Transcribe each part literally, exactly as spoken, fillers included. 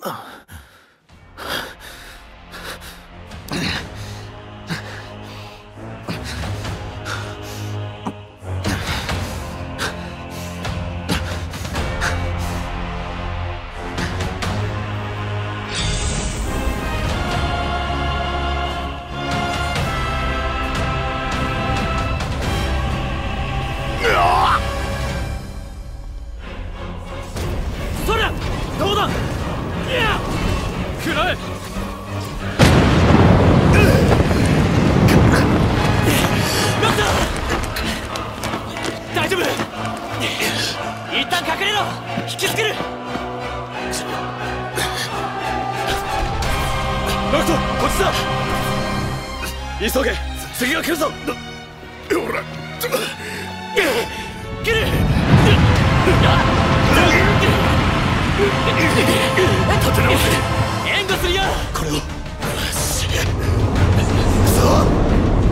急げ、次が来るぞ。 ほら、 来る。立て直せ。援護するよ。これを。死ね。くそ。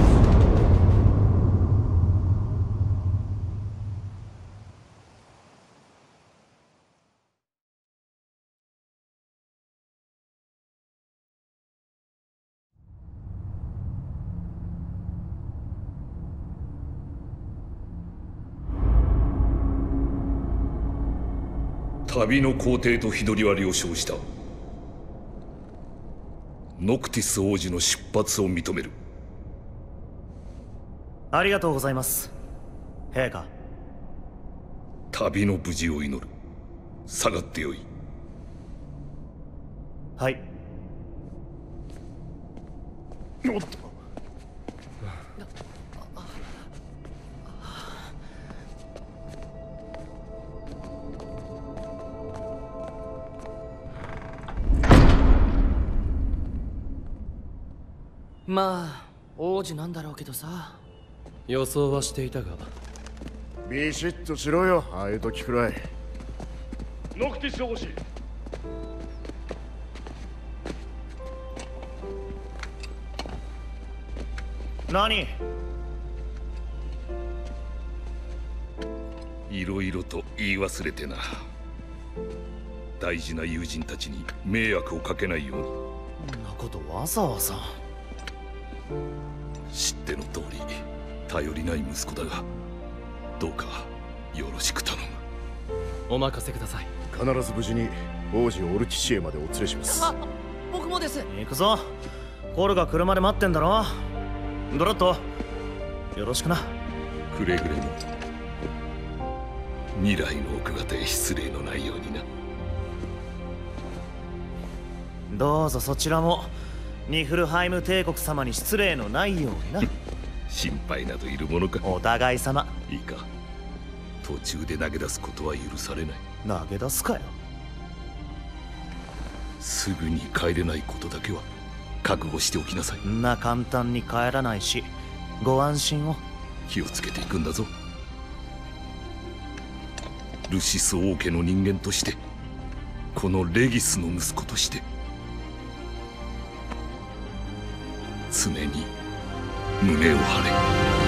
旅の皇帝と日取りは了承した。ノクティス王子の出発を認める。 ありがとうございます、陛下。 旅の無事を祈る。下がってよい。 はい。 おっと。 まあ王子なんだろうけどさ。予想はしていたが。 ビシッとしろよ、ああいう時くらい。 ノクティス王子。 何？ いろいろと言い忘れてな。大事な友人たちに迷惑をかけないように。 そんなことわざわざ。 知っての通り頼りない息子だが、どうかよろしく頼む。 お任せください。 必ず無事に王子オルティシエまでお連れします。 あ、僕もです。 行くぞ。コルが車で待ってんだろ。ドラット、よろしくな。 くれぐれも未来の奥方へ失礼のないようにな。 どうぞそちらもニフルハイム帝国様に失礼のないようにな。 心配などいるものか。 お互い様。 いいか、途中で投げ出すことは許されない。 投げ出すかよ。 すぐに帰れないことだけは覚悟しておきなさい。 んな簡単に帰らないし、ご安心を。 気をつけていくんだぞ。ルシス王家の人間として、このレギスの息子として、常に胸を張れ。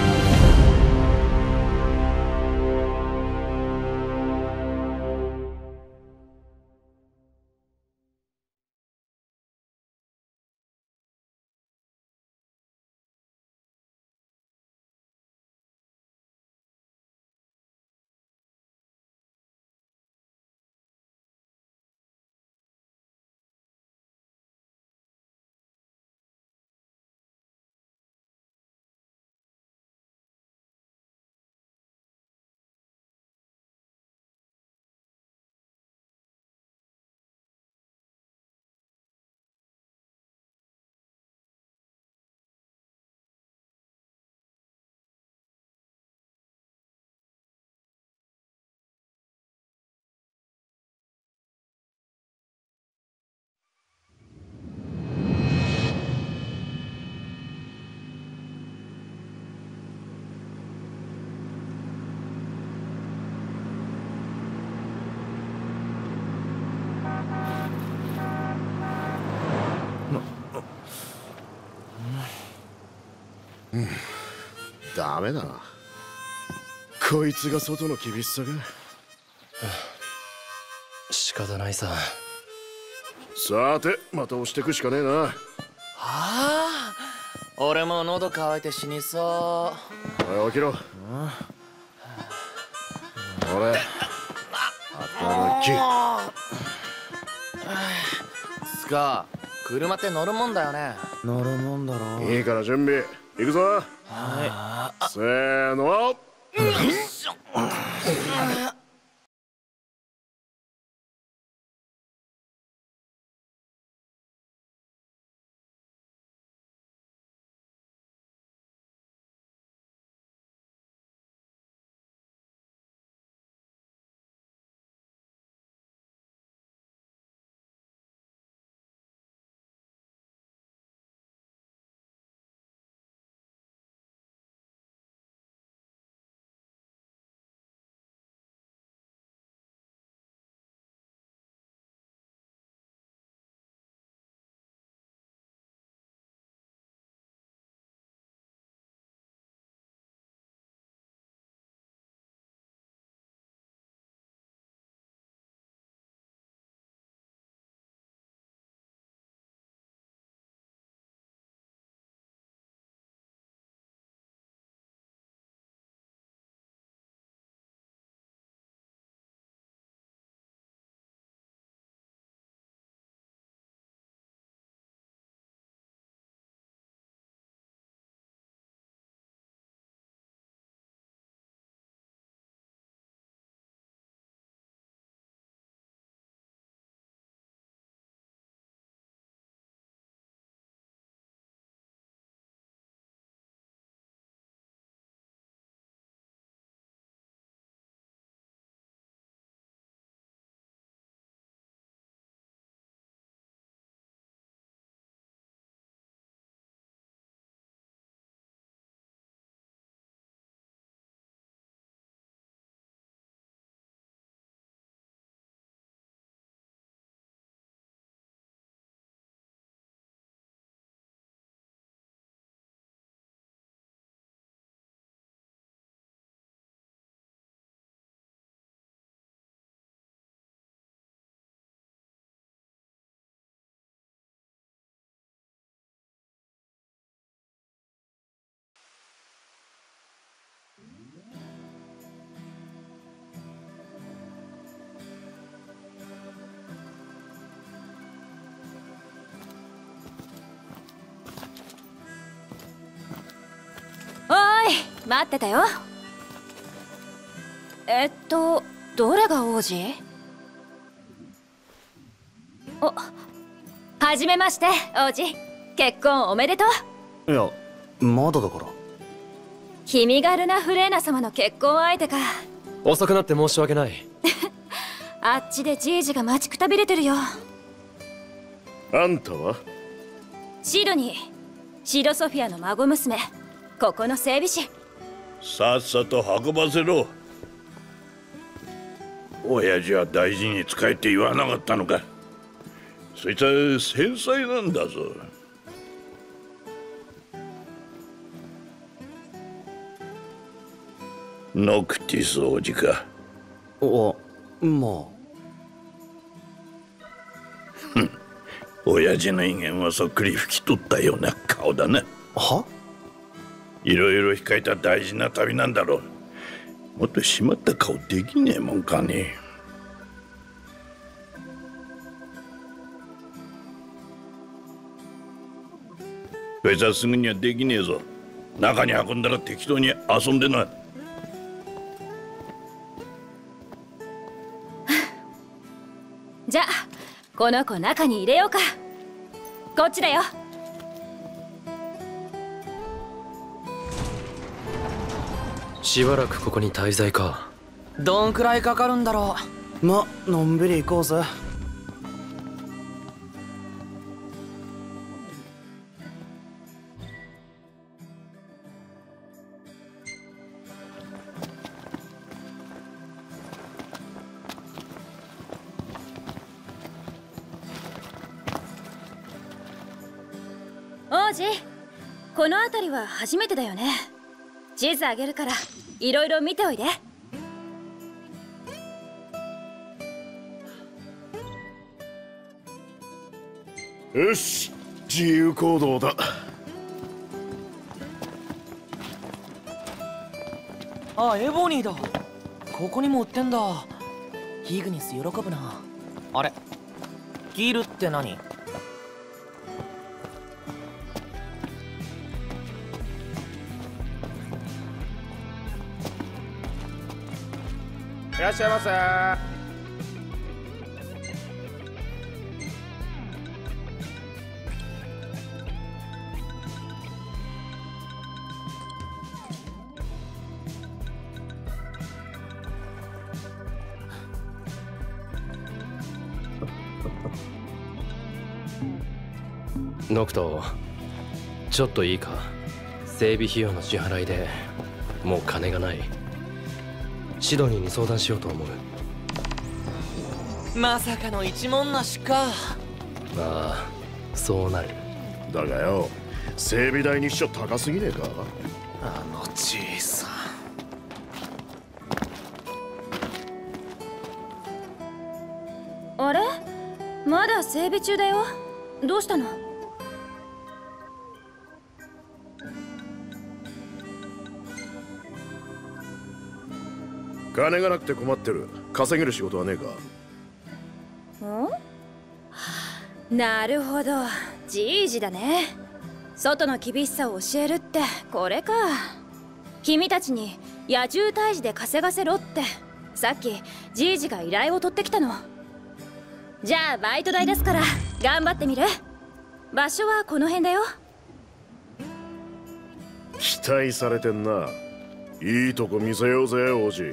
うん、ダメだな。こいつが外の厳しさが。 仕方ないさ。 さてまた押してくしかねえな。 はあ、俺も喉乾いて死にそおい起きろ。俺働き。 スカ車って乗るもんだよね。乗るもんだろ。 いいから準備行くぞ。 はい。 せーの。 待ってたよ。えっとどれが王子？お、はじめまして王子。結婚おめでとう。 いやまだだから。 君がルナ・フレーナ様の結婚相手か。 遅くなって申し訳ない。 あっちでじいじが待ちくたびれてるよ。 あんたは？ シドニー、シドソフィアの孫娘、ここの整備士。 さっさと運ばせろ。親父は大事に使えって言わなかったのか。そいつは繊細なんだぞ。ノクティス王子か。 お、まあ親父の威厳はそっくり拭き取ったような顔だな。 はいろいろ控えた大事な旅なんだろう。もっと締まった顔できねえもんかね。こいつはすぐにはできねえぞ。中に運んだら適当に遊んでな。 じゃあこの子中に入れようか。こっちだよ。 しばらくここに滞在か。 どんくらいかかるんだろう。ま、のんびり行こうぜ。 王子、この辺りは初めてだよね。地図あげるからいろいろ見ておいで。 よし、自由行動だ。 あ、エボニーだ。ここにも売ってんだ。ヒグニス喜ぶな。あれ、ギルって何？ いらっしゃいませ。 ノクト、ちょっといいか。整備費用の支払いでもう金がない。シドニーに相談しようと思う。 まさかの一文なしか。 まあそうなる。 だがよ、整備代にしちゃ高すぎねえか。 あのじいさん。あれ、まだ整備中だよ。どうしたの？ 金がなくて困ってる。稼げる仕事はねえか。 ん？なるほど、じいじだね。外の厳しさを教えるってこれか。君たちに野獣退治で稼がせろってさっきじいじが依頼を取ってきたの。じゃあバイト代ですから頑張ってみる。場所はこの辺だよ。 期待されてんな。いいとこ見せようぜ、王子。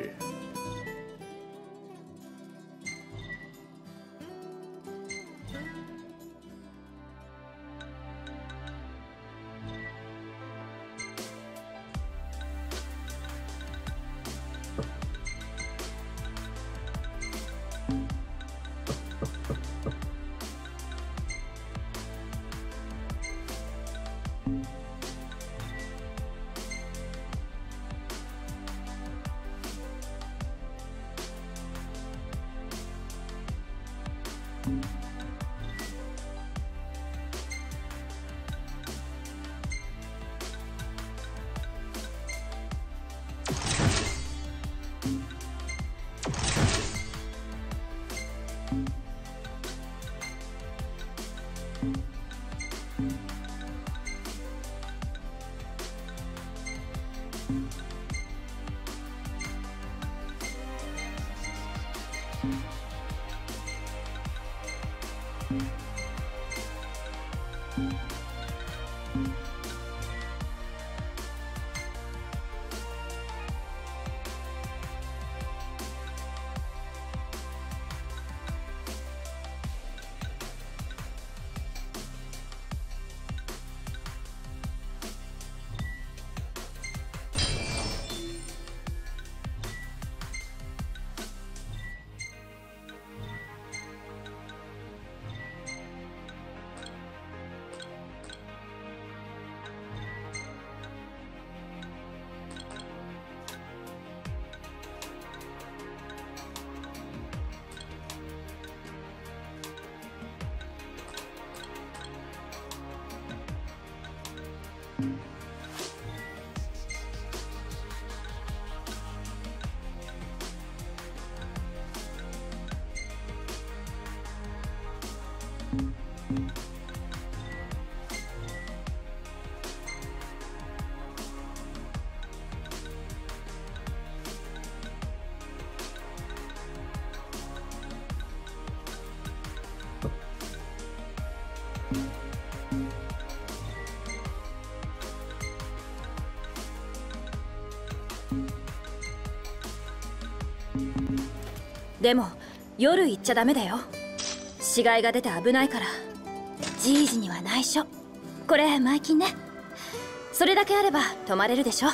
でも夜行っちゃダメだよ。死骸が出て危ないから。じいじには内緒。これ前金ね。それだけあれば泊まれるでしょ。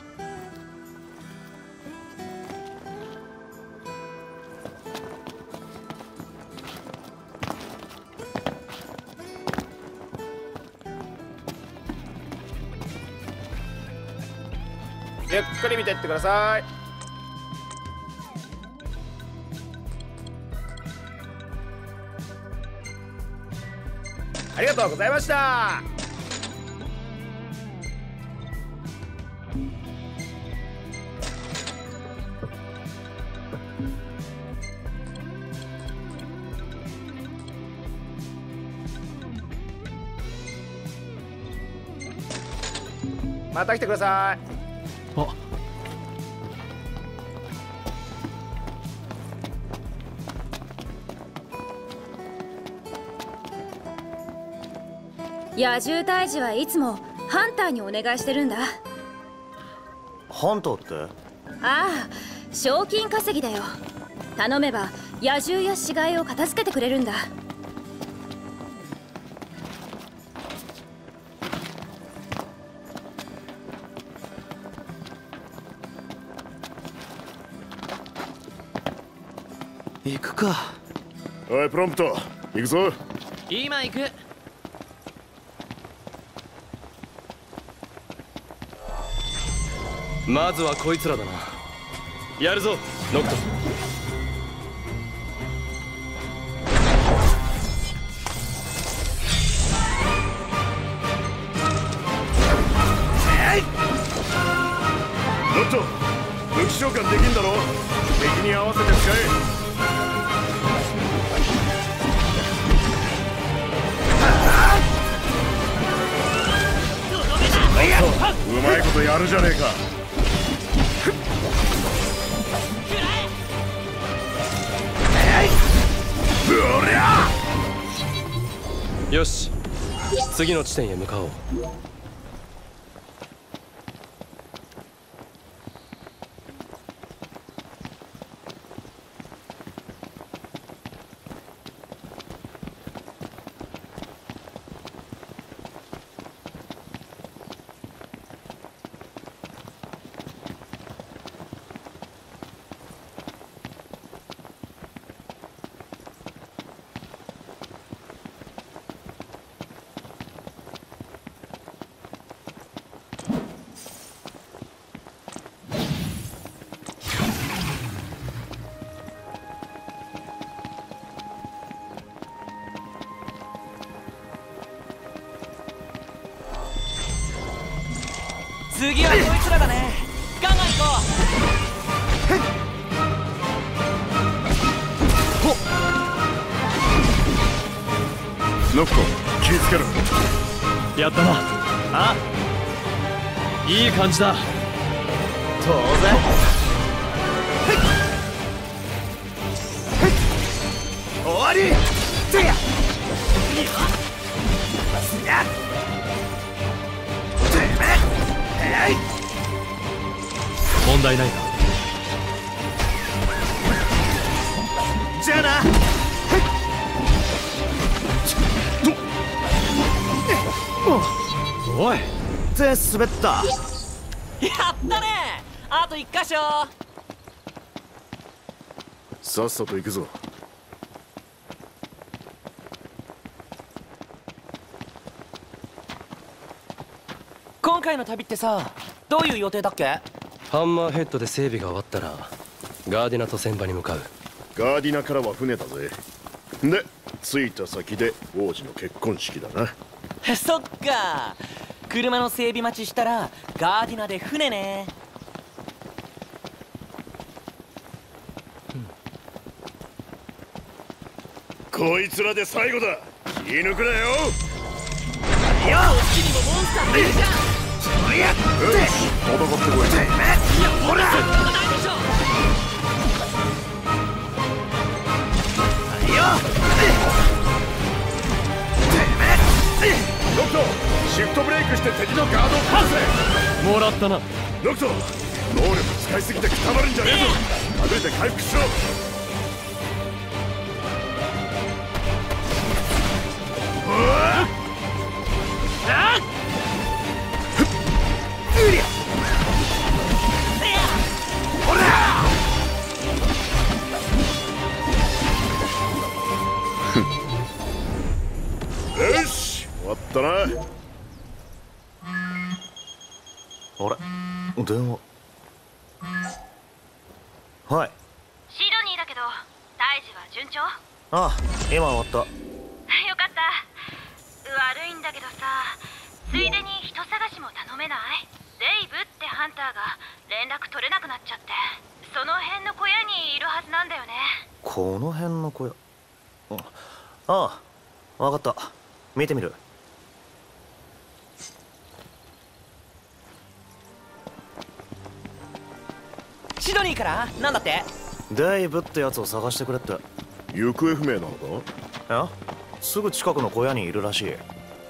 ゆっくり見てってください。 ありがとうございました。また来てください。 あ、 野獣退治はいつもハンターにお願いしてるんだ。 ハンターって？ ああ、賞金稼ぎだよ。頼めば野獣や死骸を片付けてくれるんだ。 行くか。 おいプロンプト、行くぞ。 今行く。 まずはこいつらだな。やるぞノクト。 ノクト、武器召喚できんだろ。敵に合わせて使え。うまいことやるじゃねえか。 よし、次の地点へ向かおう。 次はこいつらだね。ガンガン行こう。ノクト、気ぃつけろ。 やったな。 あ、いい感じだ。 当然。終わり。せや。 問題ないか。 じゃあな。おい、手滑った。 う。やったね。あと一箇所。 さっさと行くぞ。 今回の旅ってさ、どういう予定だっけ？ ハンマーヘッドで整備が終わったらガーディナと船場に向かう。 ガーディナからは船だぜ。で、着いた先で王子の結婚式だな。 そっか。車の整備待ちしたらガーディナで船ね。 こいつらで最後だ。気抜くなよ。 よっちにもモンスターいるじゃん。 よし、戦ってこい。 いや、ほら、そんなことないでしょ。 ノクト、シフトブレイクして敵のガードをかわせ。 もらったな。 ノクト、能力使いすぎてくたばるんじゃねえぞ。隠れて回復しろ。よし、終わったな。 あれ、電話。はい。 シドニーだけど退治は順調？ ああ、今終わった。 よかった。 悪いんだけどさ、ついでに人探しも頼めない？デイブってハンターが連絡取れなくなっちゃって、その辺の小屋にいるはずなんだよね。 この辺の小屋。ああ、わかった。見てみる。 シドニーからなんだって？ デイブってやつを探してくれって。 行方不明なのか？ いや、すぐ近くの小屋にいるらしい。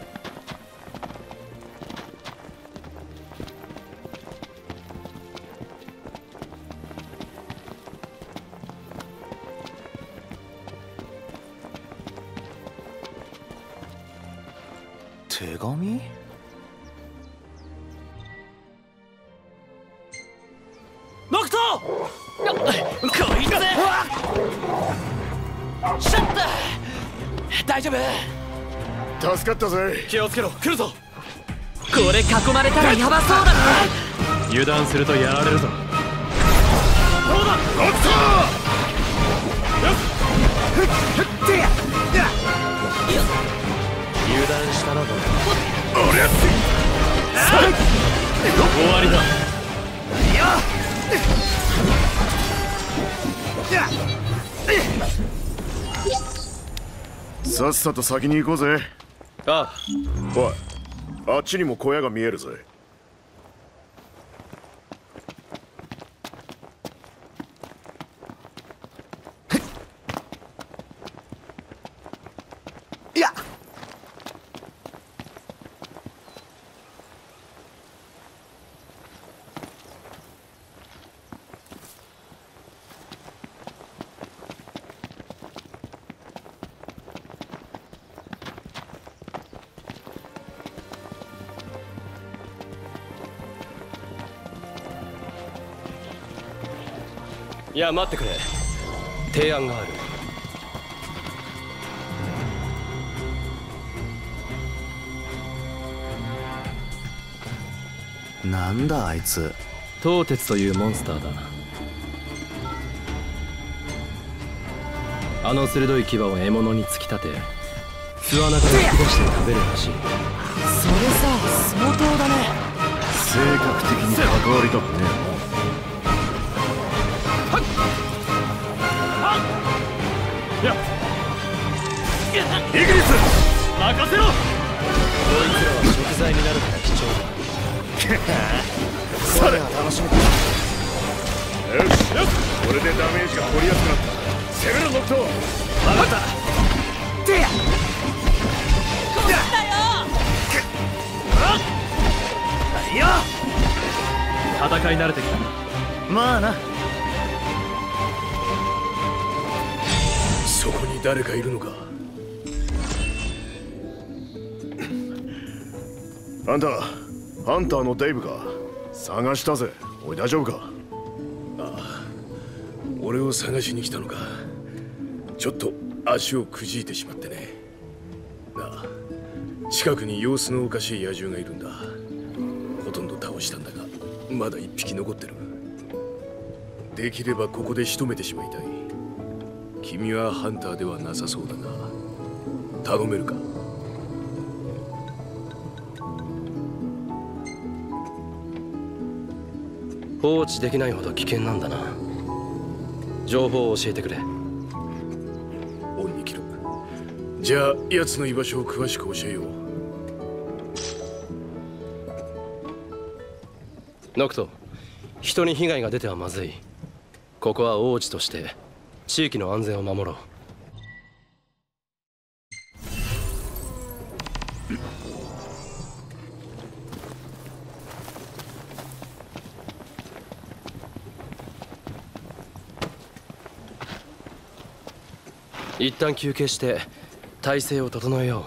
手紙？ ノクト！こいつ！シャッター！大丈夫？ 助かったぜ。 気をつけろ、来るぞ。これ囲まれたらヤバそうだね。 油断するとやられるぞ。 どうだ？ ノクト！ 油断したな。 俺や終わりだ。 さっさと先に行こうぜ。 ああ。 おい、あっちにも小屋が見えるぜ。 いや、 いや、待ってくれ。提案がある。 なんだあいつ。 東鉄というモンスターだ。あの鋭い牙を獲物に突き立て、巣穴から引き出して食べるらしい。 それさ、相当だね。 性格的に関わりたくねえ。 イギリス、任せろ。こいつらは食材になるから貴重だ。 それは楽しみだ。 よし、これでダメージが取りやすくなった。攻めろノクト。 分かった。てやこっちだよ。 いや、 戦い慣れてきた。 まあな。 そこに誰かいるのか？ あんた、ハンターのデイブか。探したぜ。おい、大丈夫か？ ああ、俺を探しに来たのか。ちょっと足をくじいてしまってね。なあ、近くに様子のおかしい野獣がいるんだ。ほとんど倒したんだが、まだ一匹残ってる。できればここで仕留めてしまいたい。君はハンターではなさそうだな。頼めるか？ 放置できないほど危険なんだな。情報を教えてくれ。 オンにキロ。じゃあ奴の居場所を詳しく教えよう。 ノクト、人に被害が出てはまずい。ここは王子として地域の安全を守ろう。一旦休憩して体勢を整えよ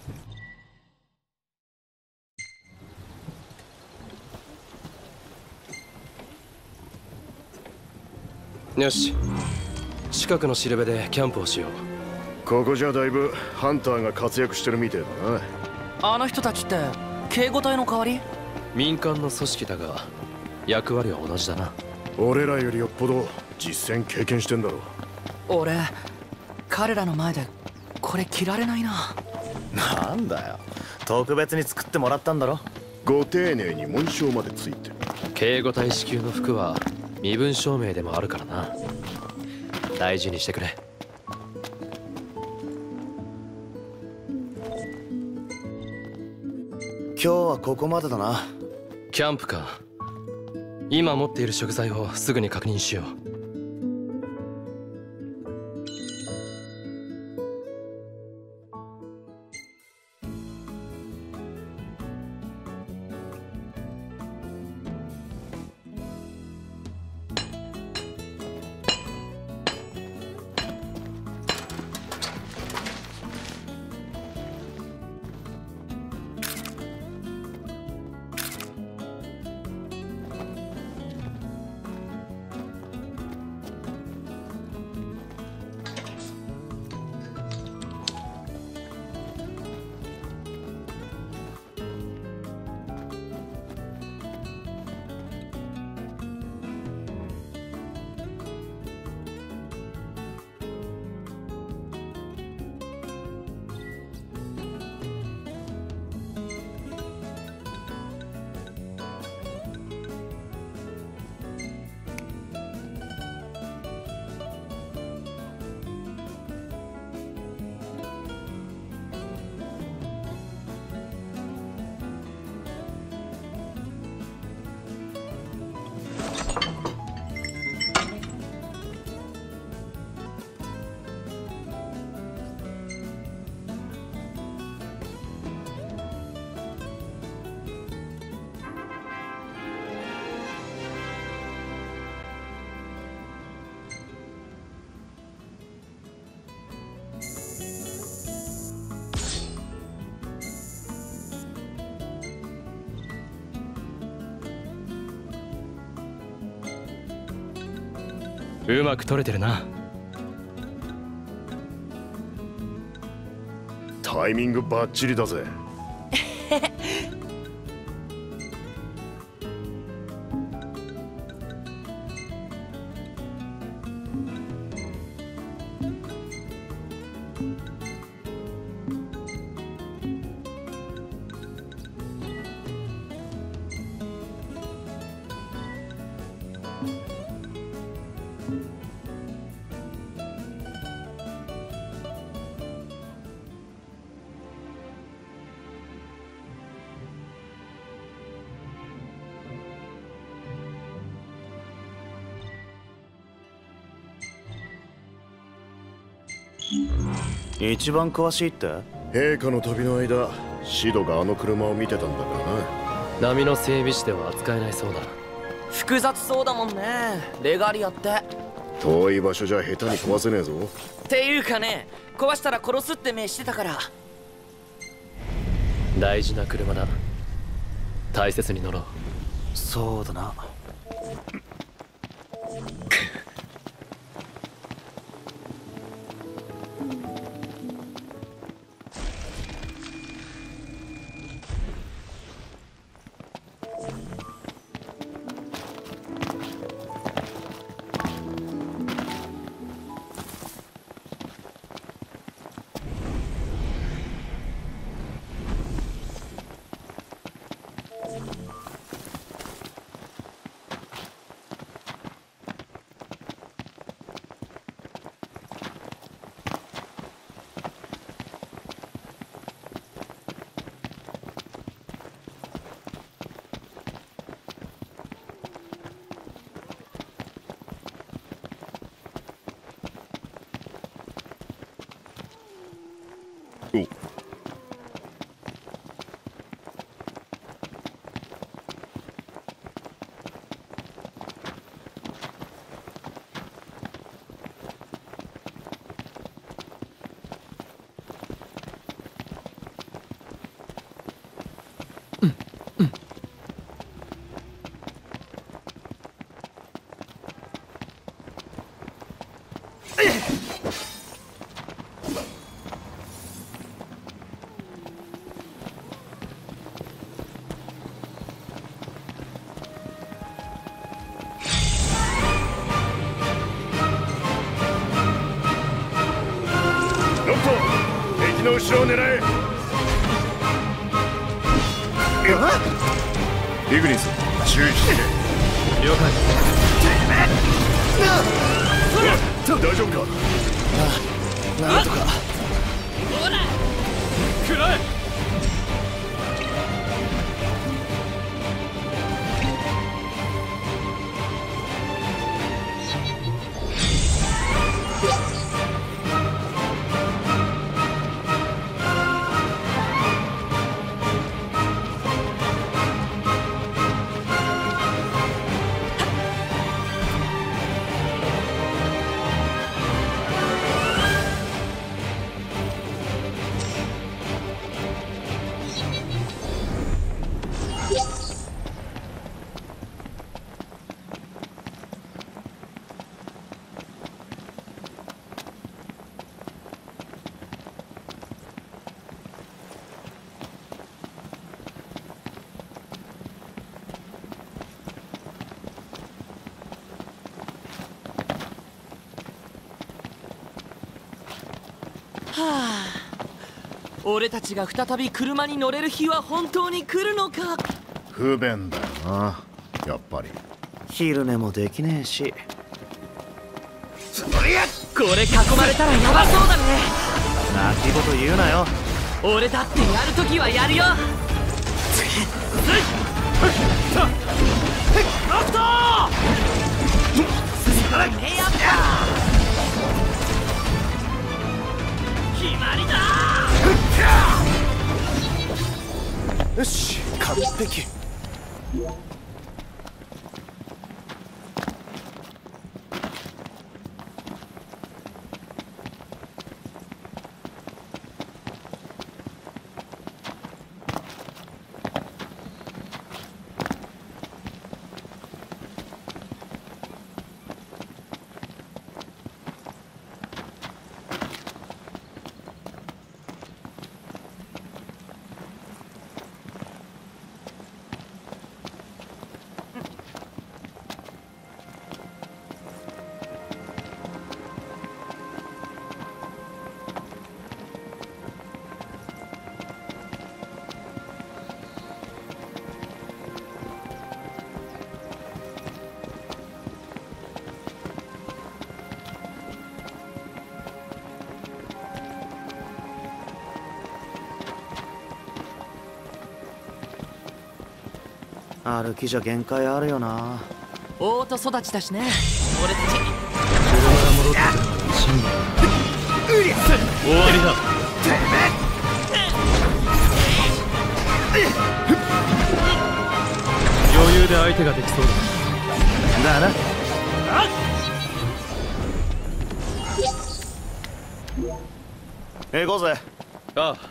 う。よし、近くのしるべでキャンプをしよう。 ここじゃだいぶハンターが活躍してるみてえだな。 あの人たちって警護隊の代わり？ 民間の組織だが役割は同じだな。 俺らよりよっぽど実戦経験してんだろ。 俺彼らの前でこれ着られないな。 なんだよ、 特別に作ってもらったんだろ。 ご丁寧に紋章までついてる。 警護隊支給の服は身分証明でもあるからな。大事にしてくれ。 今日はここまでだな。 キャンプか。今持っている食材をすぐに確認しよう。うまく撮れてるな。 タイミングバッチリだぜ。 一番詳しいって？ 陛下の旅の間、シドがあの車を見てたんだからな。 波の整備士では扱えないそうだ。 複雑そうだもんね、レガリアって。 遠い場所じゃ下手に壊せねえぞ。 っていうかね、壊したら殺すって目してたから。 大事な車だ。大切に乗ろう。 そうだな。 お敵の後ろを狙え。 イグニス注意して了解。 大丈夫か。 なんとか。 ほらくらえ。 はあ、俺たちが再び車に乗れる日は本当に来るのか。 不便だよな、やっぱり。 昼寝もできねえし。 これ囲まれたらヤバそうだね。 泣き言言うなよ。 俺だってやるときはやるよ。ノクトレイアップ決まりだ。 よし、完璧。歩きじゃ限界あるよな。 オート育ちだしね、俺たち。 車が戻ってくるまで辛抱。終わりだ。余裕で相手ができそうだ。だな。行こうぜ。 ああ。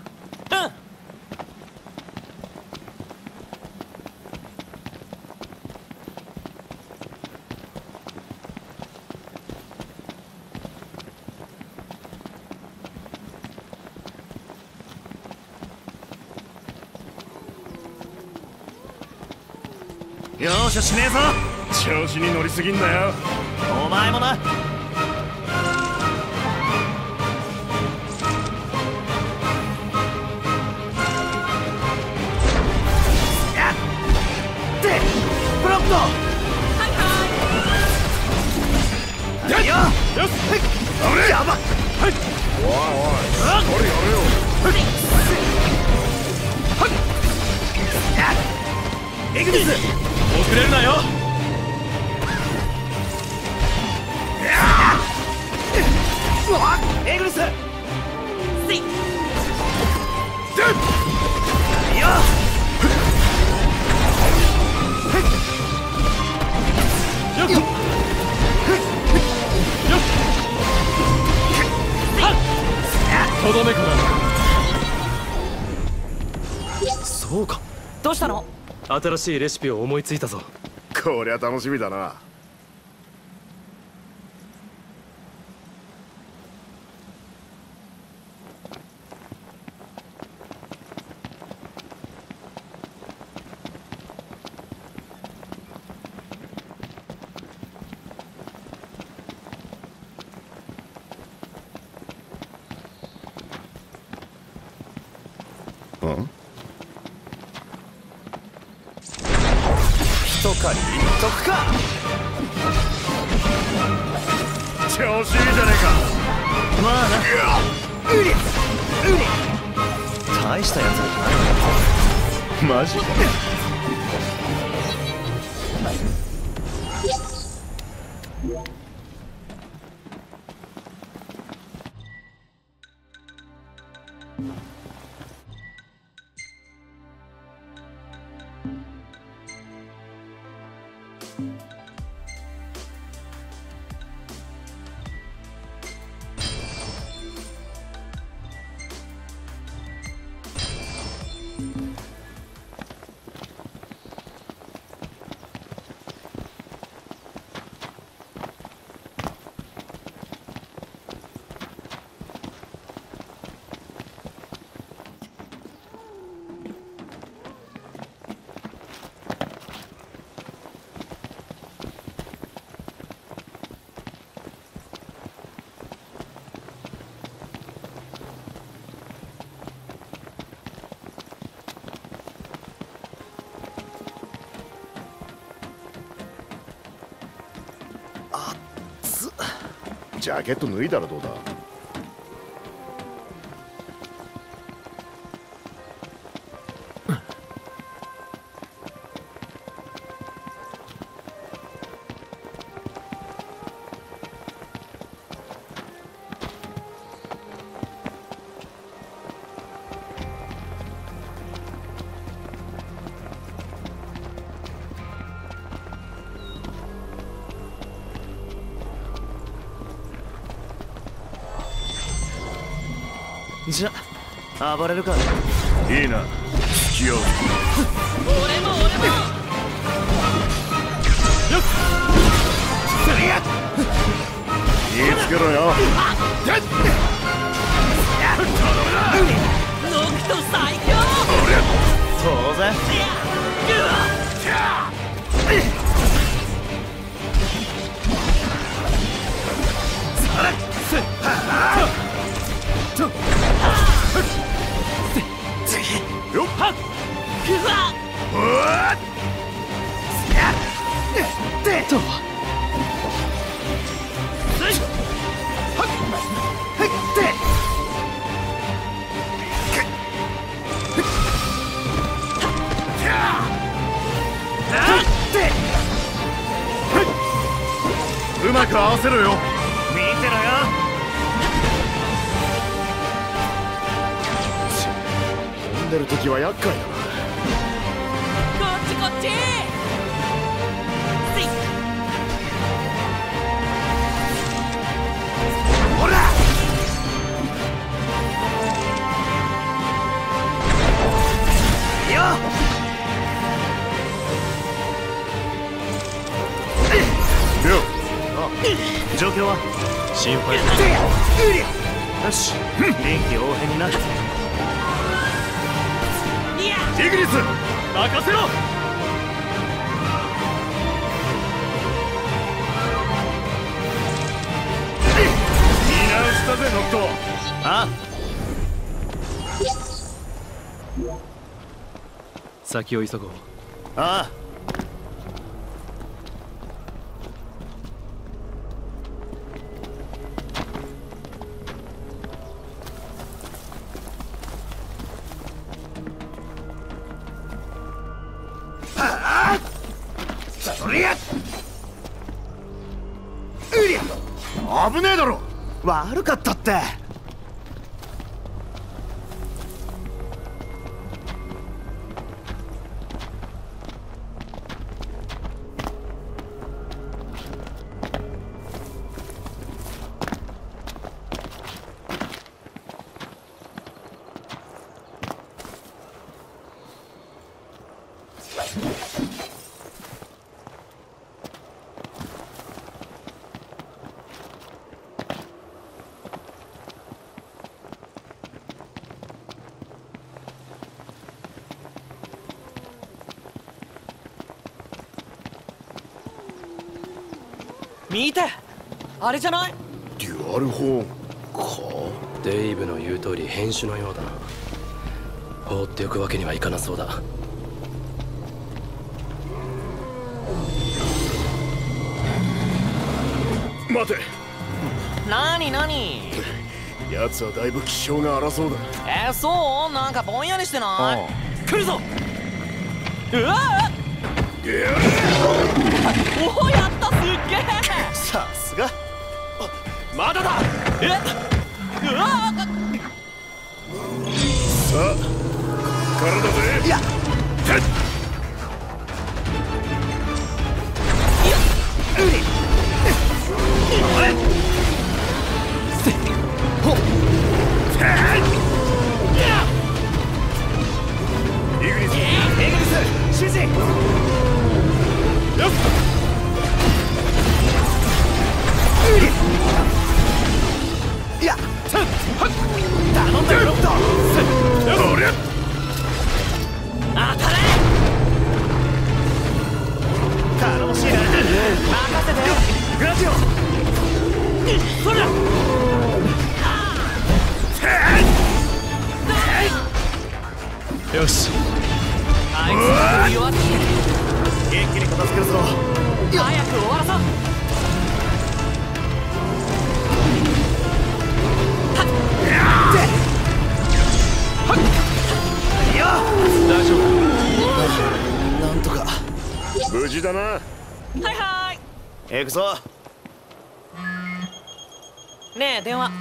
容赦しねえぞ。 調子に乗りすぎんなよ。 お前もな。やってプロント。はいはい。よよし。あれやば。はい。 おいおい、しっかりやれよ。 はい。エグニス遅れるなよ。エグニスせいよよっよっとどめからそうか。 どうしたの？ 新しいレシピを思いついたぞ。 こりゃ楽しみだな。 かり言っとくか。 調子いいじゃねえか。 まあな。うりうり大したやつじゃない。 マジか。ジャケット脱いだらどうだ。 じゃ暴れるか。 いいな、付き合う。 俺も俺も。 よっそりゃ気ぃつけろよ。 ノクト最強。 当然。 よっはっくわうわっでとうまく合わせろよ。 見てろよ。 飲んでる時は厄介だな。 こっちこっち。 ほらよっ状況は心配だ。よし臨機応変にな。 イグリス任せろ。見直したぜノクト。 ああ先を急ごう。ああ危ねえだろ。 悪かったって。 見て、あれじゃない？ デュアルホーンか。 デイブの言う通り変種のようだな。放っておくわけにはいかなそうだ。 待て。 なになに。 奴はだいぶ気性が荒そうだ。 えー、そう？なんかぼんやりしてない？来るぞ。うわっおお、やった、すっげえ。 さすが。 まだだ。えっ、うわっ、 さあ、こっからだぜ。 いやイグニス、 エグリス指示。 よっいや頼んだよロボット。 おりゃ当たれ。 頼もしいな。 任せてよ。 グラジオ。 それだ。 よし、 あいつを弱って元気に片付けるぞ。 早く終わらそう。 いや大丈夫。なんとか。 無事だな。 はいはい。 行くぞ。 ねえ、電話。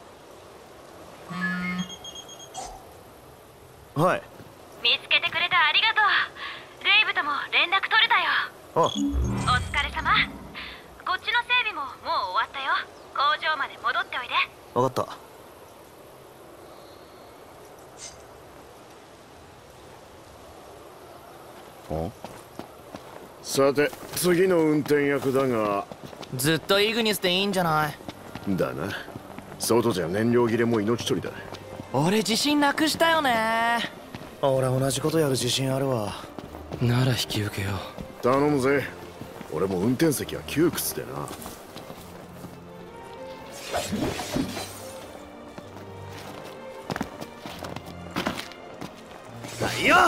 はい。 見つけてくれてありがとう。レイブとも連絡取れたよ。 あ、 お疲れ様。こっちの整備ももう終わったよ。工場まで戻っておいで。 分かった。 さて、次の運転役だが。 ずっとイグニスでいいんじゃない？ だな。外じゃ燃料切れも命取りだ。 俺自信なくしたよね。 俺同じことやる自信あるわ。 なら引き受けよう。 頼むぜ。俺も運転席は窮屈でな。 いいよ。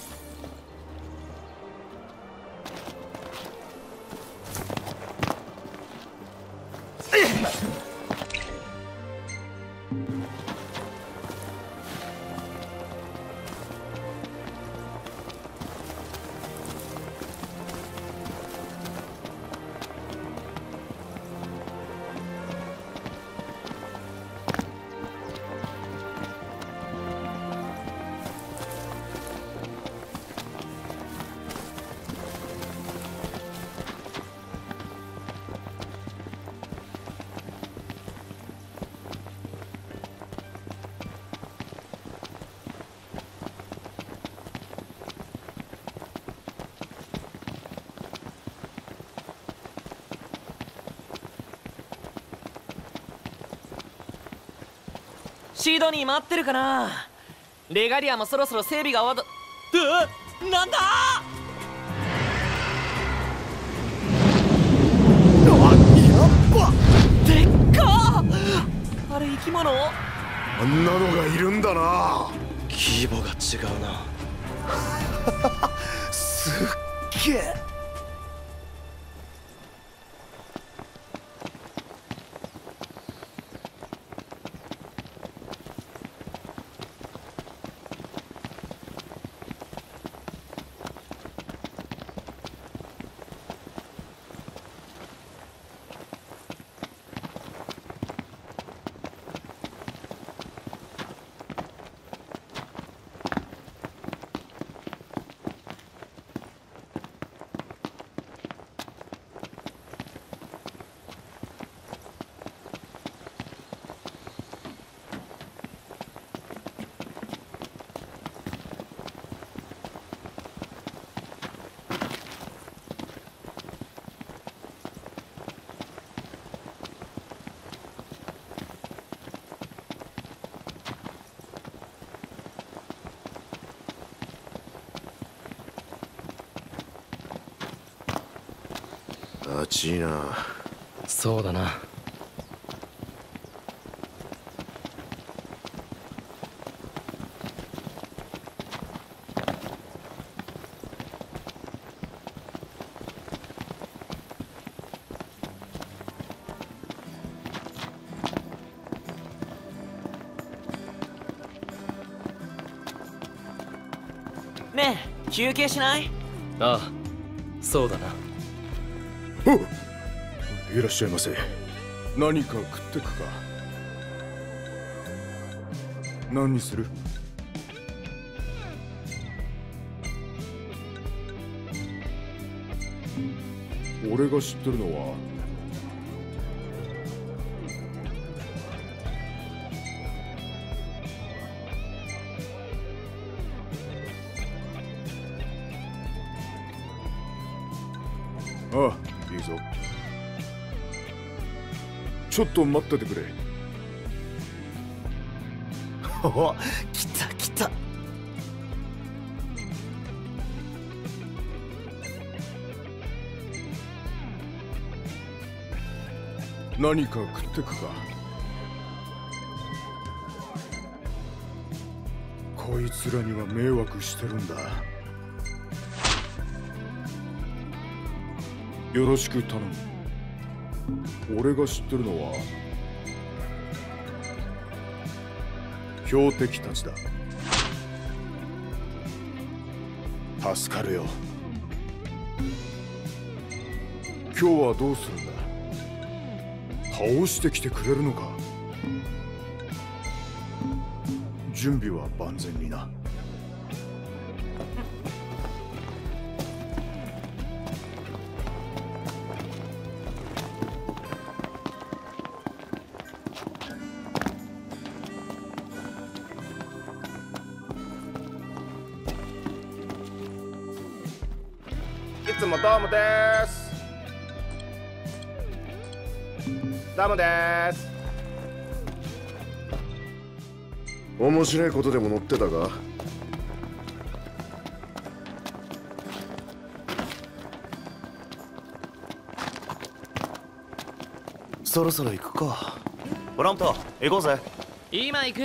シドニー待ってるかな。レガリアもそろそろ整備が終わった。うわ、なんだ。でっか。あれ生き物？ あんなのがいるんだな。 規模が違うな。 すっげえ。 暑いな。 そうだな。 ねえ休憩しない？ ああ、そうだな。 おっ、いらっしゃいませ。何か食ってくか。何にする？俺が知ってるのはああ、いいぞ。ちょっと待っててくれ。 おお、来た来た。 何か食ってくか。こいつらには迷惑してるんだ。よろしく頼む。俺が知ってるのは標的たちだ。助かるよ。今日はどうするんだ？倒してきてくれるのか？準備は万全にな。 いつもどうもでーす。どうもでーす。 面白いことでも載ってたか？ そろそろ行くか。ブラント、行こうぜ。 今行く。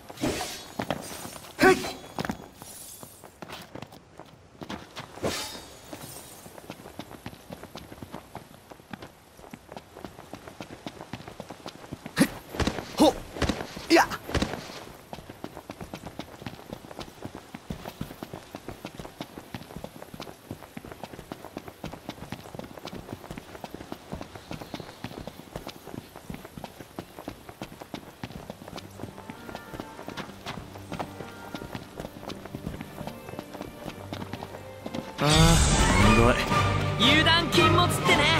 ああ、すごい。 油断禁物ってね。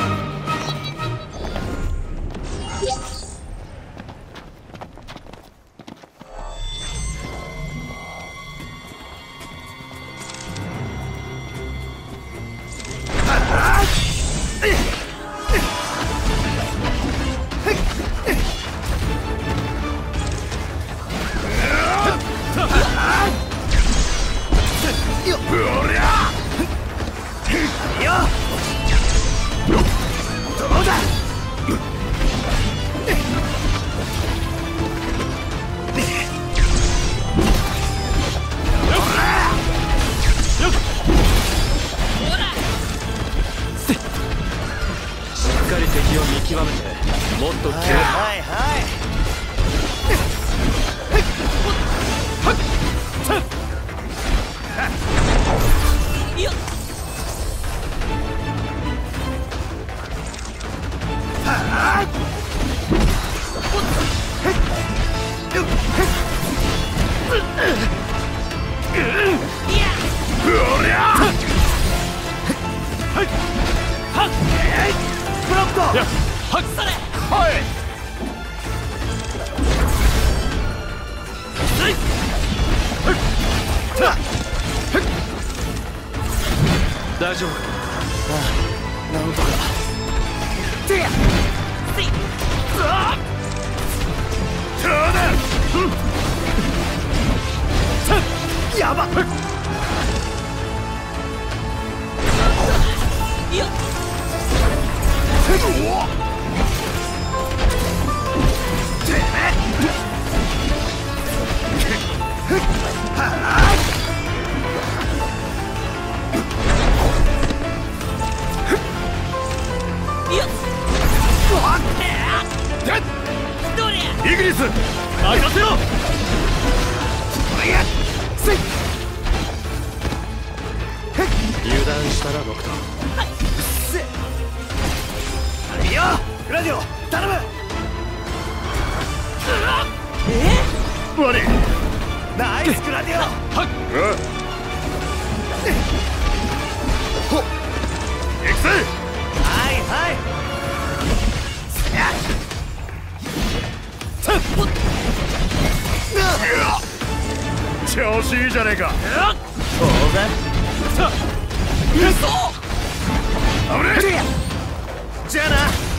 敵を見極めてもっと強い。 はいはい。 よっ。 大丈夫か？ ああ、なんとか。てや。せい。ああ。どうだ。うん。さ。やば。 よっ。 おお。てめえ。はあ。 イグニス、任せろ。 いや、せい。 油断したなノクト。 はい、うっせいいよグラディオ頼む。え悪い。 ナイスグラディオ。はっほっ行くぜ。 はいはいせや調子いいじゃねえか。 当然。うそ危ねえ。 じゃあな。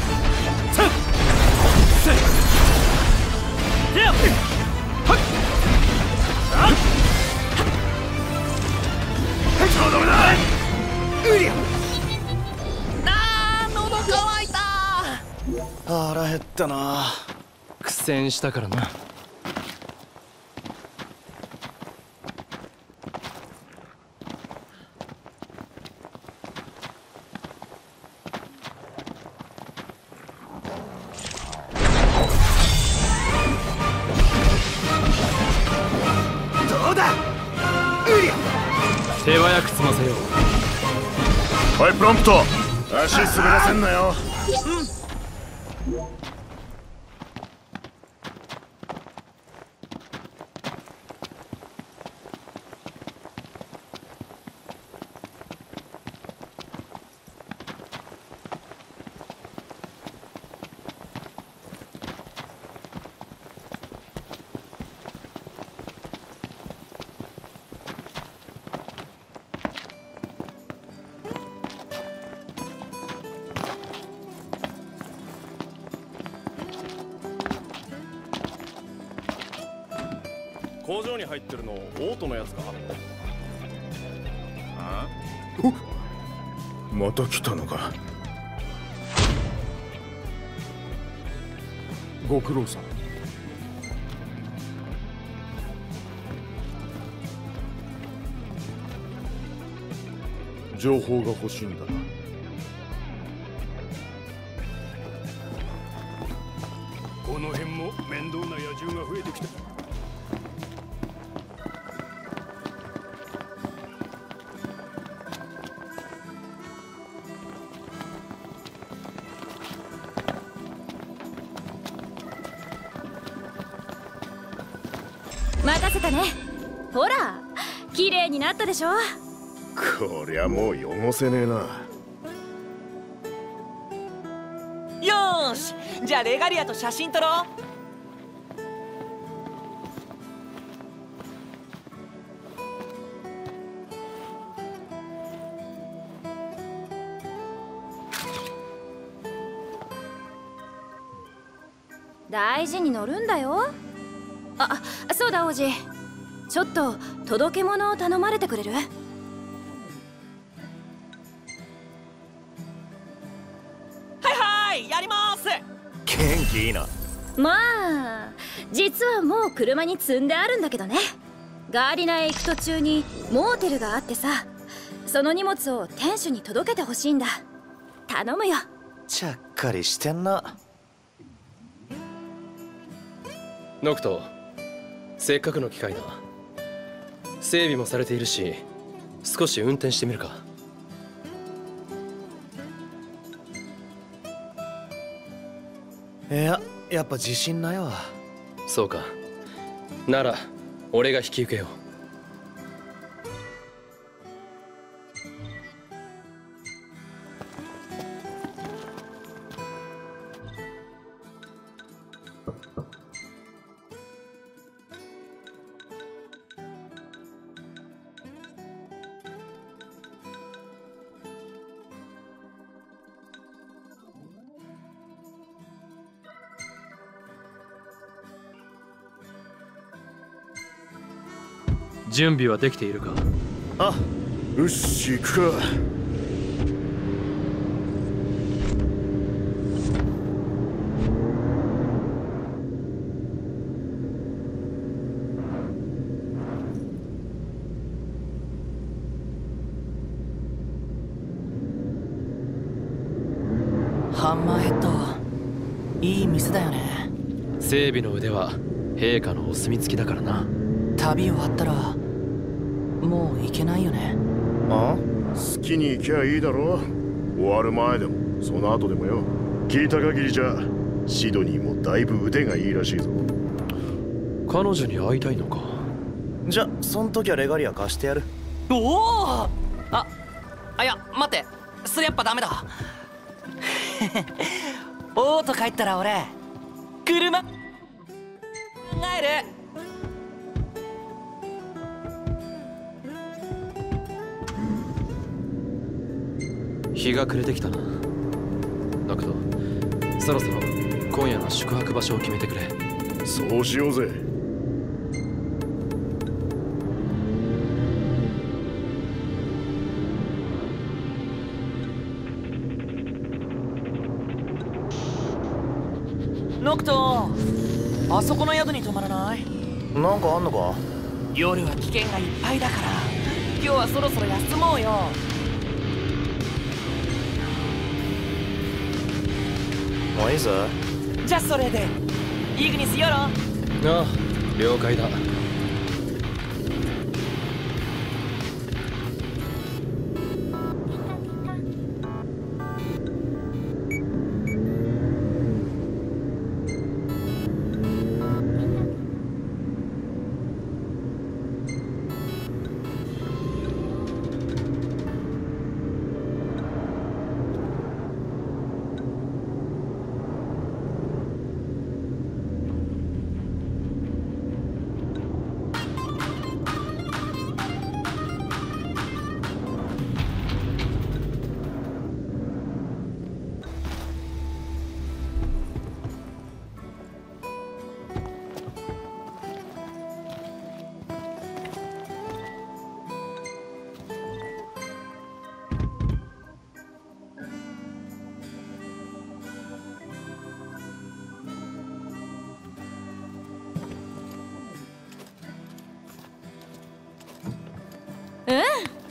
ダメだ。 うりゃあー喉乾いた。 腹減ったな。 苦戦したからな。 どうだうりゃ手早く済ませよう。 はいプロンプト、足滑らせんなよ。 工場に入ってるのオートのやつか。あおまた来たのか。ご苦労さん。情報が欲しいんだな。 この辺も面倒な野獣が増えてきた。 任せたね。ほら綺麗になったでしょ。 こりゃもう汚せねえな。 よーし、じゃあレガリアと写真撮ろう。 大事に乗るんだよ。あ、そうだ王子、ちょっと届け物を頼まれてくれる？ はいはい、やります。 元気いいな。 まあ実はもう車に積んであるんだけどね。ガーディナへ行く途中にモーテルがあってさ、その荷物を店主に届けてほしいんだ。頼むよ。 ちゃっかりしてんな。 ノクト、せっかくの機会だ。整備もされているし、少し運転してみるか。 いや、やっぱ自信ないわ。 そうか。なら俺が引き受けよう。準備はできているか？ あ、よし行くか。 ハンマーヘッド、いい店だよね。 整備の腕は陛下のお墨付きだからな。 旅終わったらもう行けないよね。 あ？ 好きに行きゃいいだろ。終わる前でもその後でもよ。聞いた限りじゃシドニーもだいぶ腕がいいらしいぞ。 彼女に会いたいのか。 じゃそん時はレガリア貸してやる。 おお、ああ、いや待って、それやっぱダメだ。オート帰ったら俺車考える。 日が暮れてきたな。ノクト、そろそろ今夜の宿泊場所を決めてくれ。 そうしようぜ。 ノクト、あそこの宿に泊まらない？ なんかあんのか？ 夜は危険がいっぱいだから今日はそろそろ休もうよ。 もういいぞ。 じゃあそれでイグニスよろ。あああ、了解だ。 うん。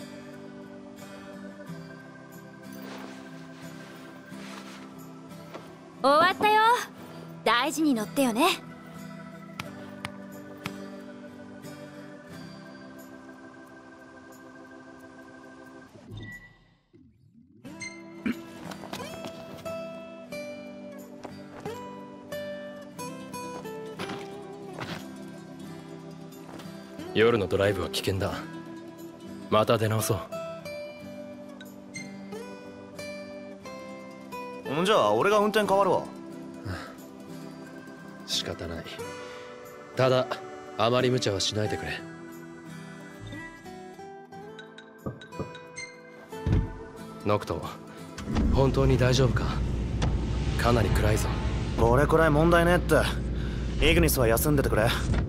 終わったよ。大事に乗ってよね。 夜のドライブは危険だ。また出直そう。 んじゃあ俺が運転変わるわ。 仕方ない。ただあまり無茶はしないでくれ。ノクト、本当に大丈夫か？かなり暗いぞ。 これくらい問題ねえって。イグニスは休んでてくれ。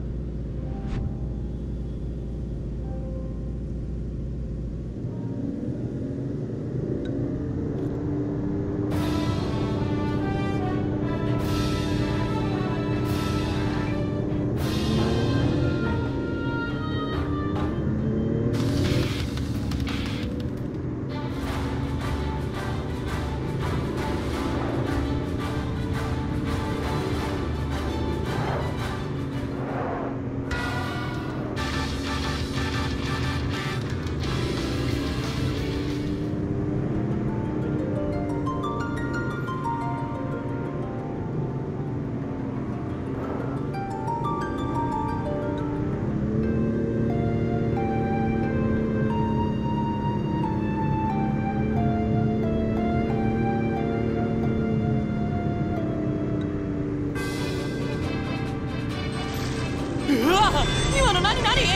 うわ、今の何何？あれ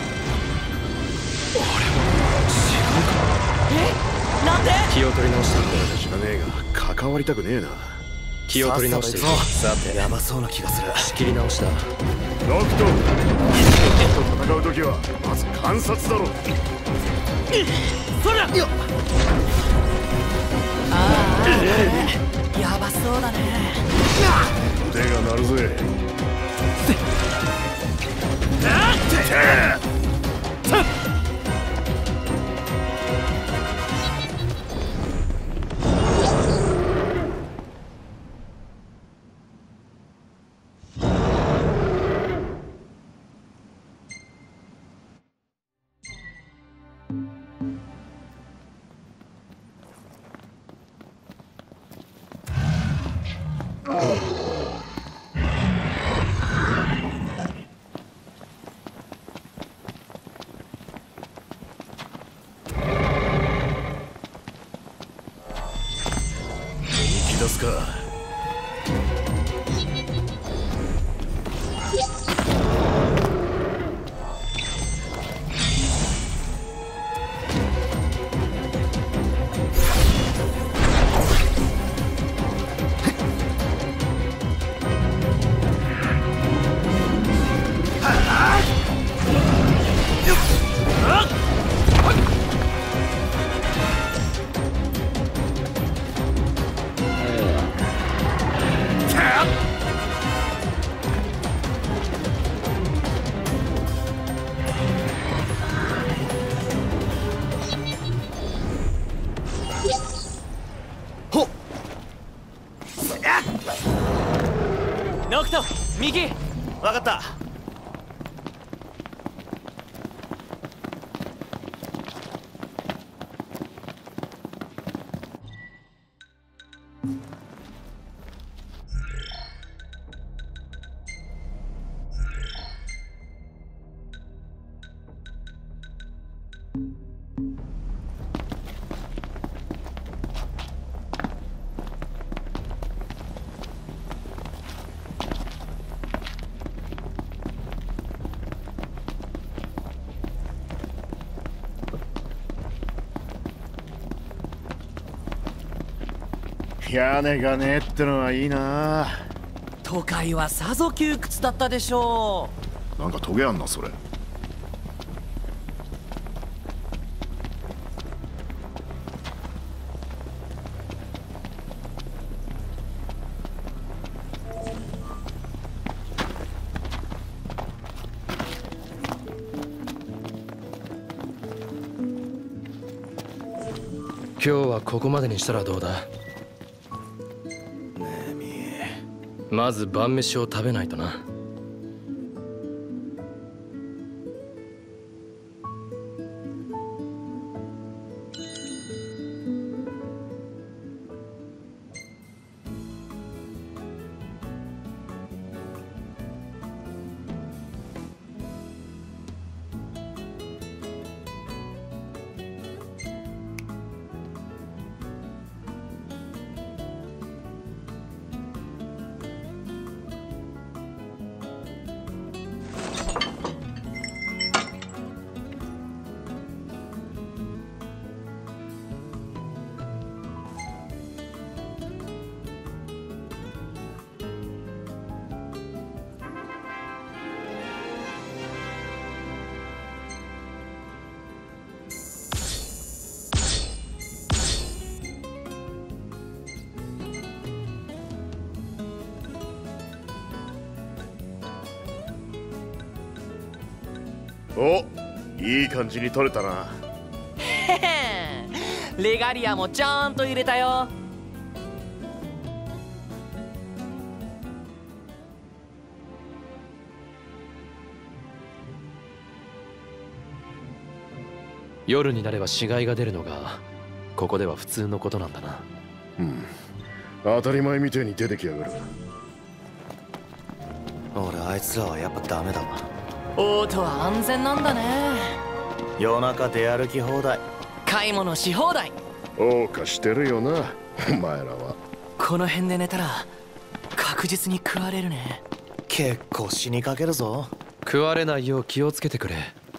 は違うか。 え、なんで？ 気を取り直した。 俺知らねえが関わりたくねえな。 気を取り直していく。 さてやばそうな気がする。 仕切り直した。 ノクト、一度と戦う時はまず観察だろ。 そりゃよっ。ああ、あれやばそうだね。 腕が鳴るぜ。 気出すか。 ノクト右。 わかった。 屋根がねえってのはいいな。 都会はさぞ窮屈だったでしょう。なんかトゲあんなそれ。 今日はここまでにしたらどうだ。まず晩飯を食べないとな。 お、いい感じに取れたな。 へへん、レガリアもちゃんと入れたよ。 夜になれば死骸が出るのがここでは普通のことなんだな。 うん、当たり前みてえに出てきやがる。 俺あいつらはやっぱダメだわ。 オートは安全なんだね。 夜中出歩き放題、 買い物し放題。 謳歌してるよなお前らは。 この辺で寝たら確実に食われるね。 結構死にかけるぞ。 食われないよう気をつけてくれ。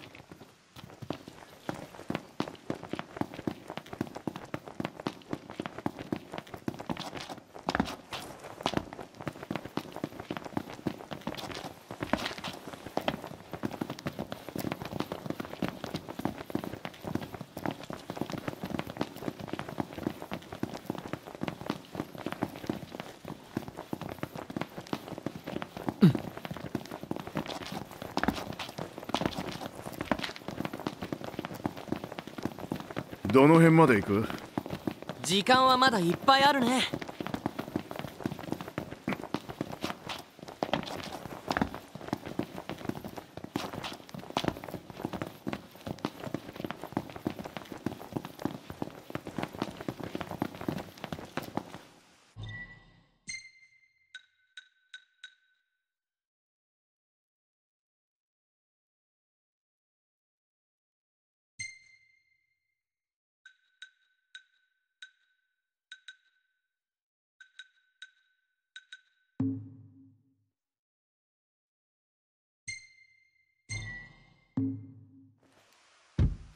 どの辺まで行く？ 時間はまだいっぱいあるね。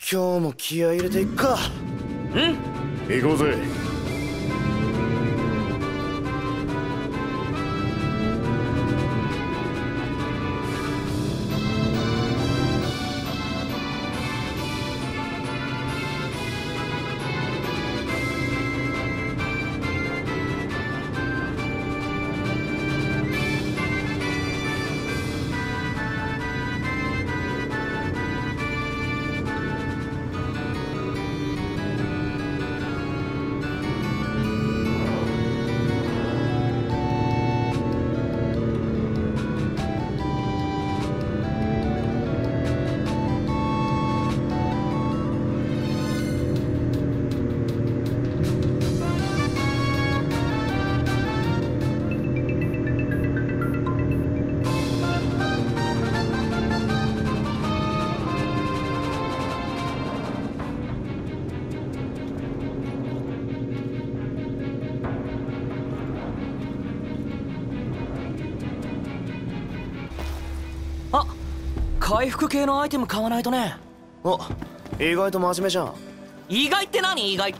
今日も気合い入れていっか。 うん。 行こうぜ。 あ、回復系のアイテム買わないとね。 お、意外と真面目じゃん。 意外って何？意外って。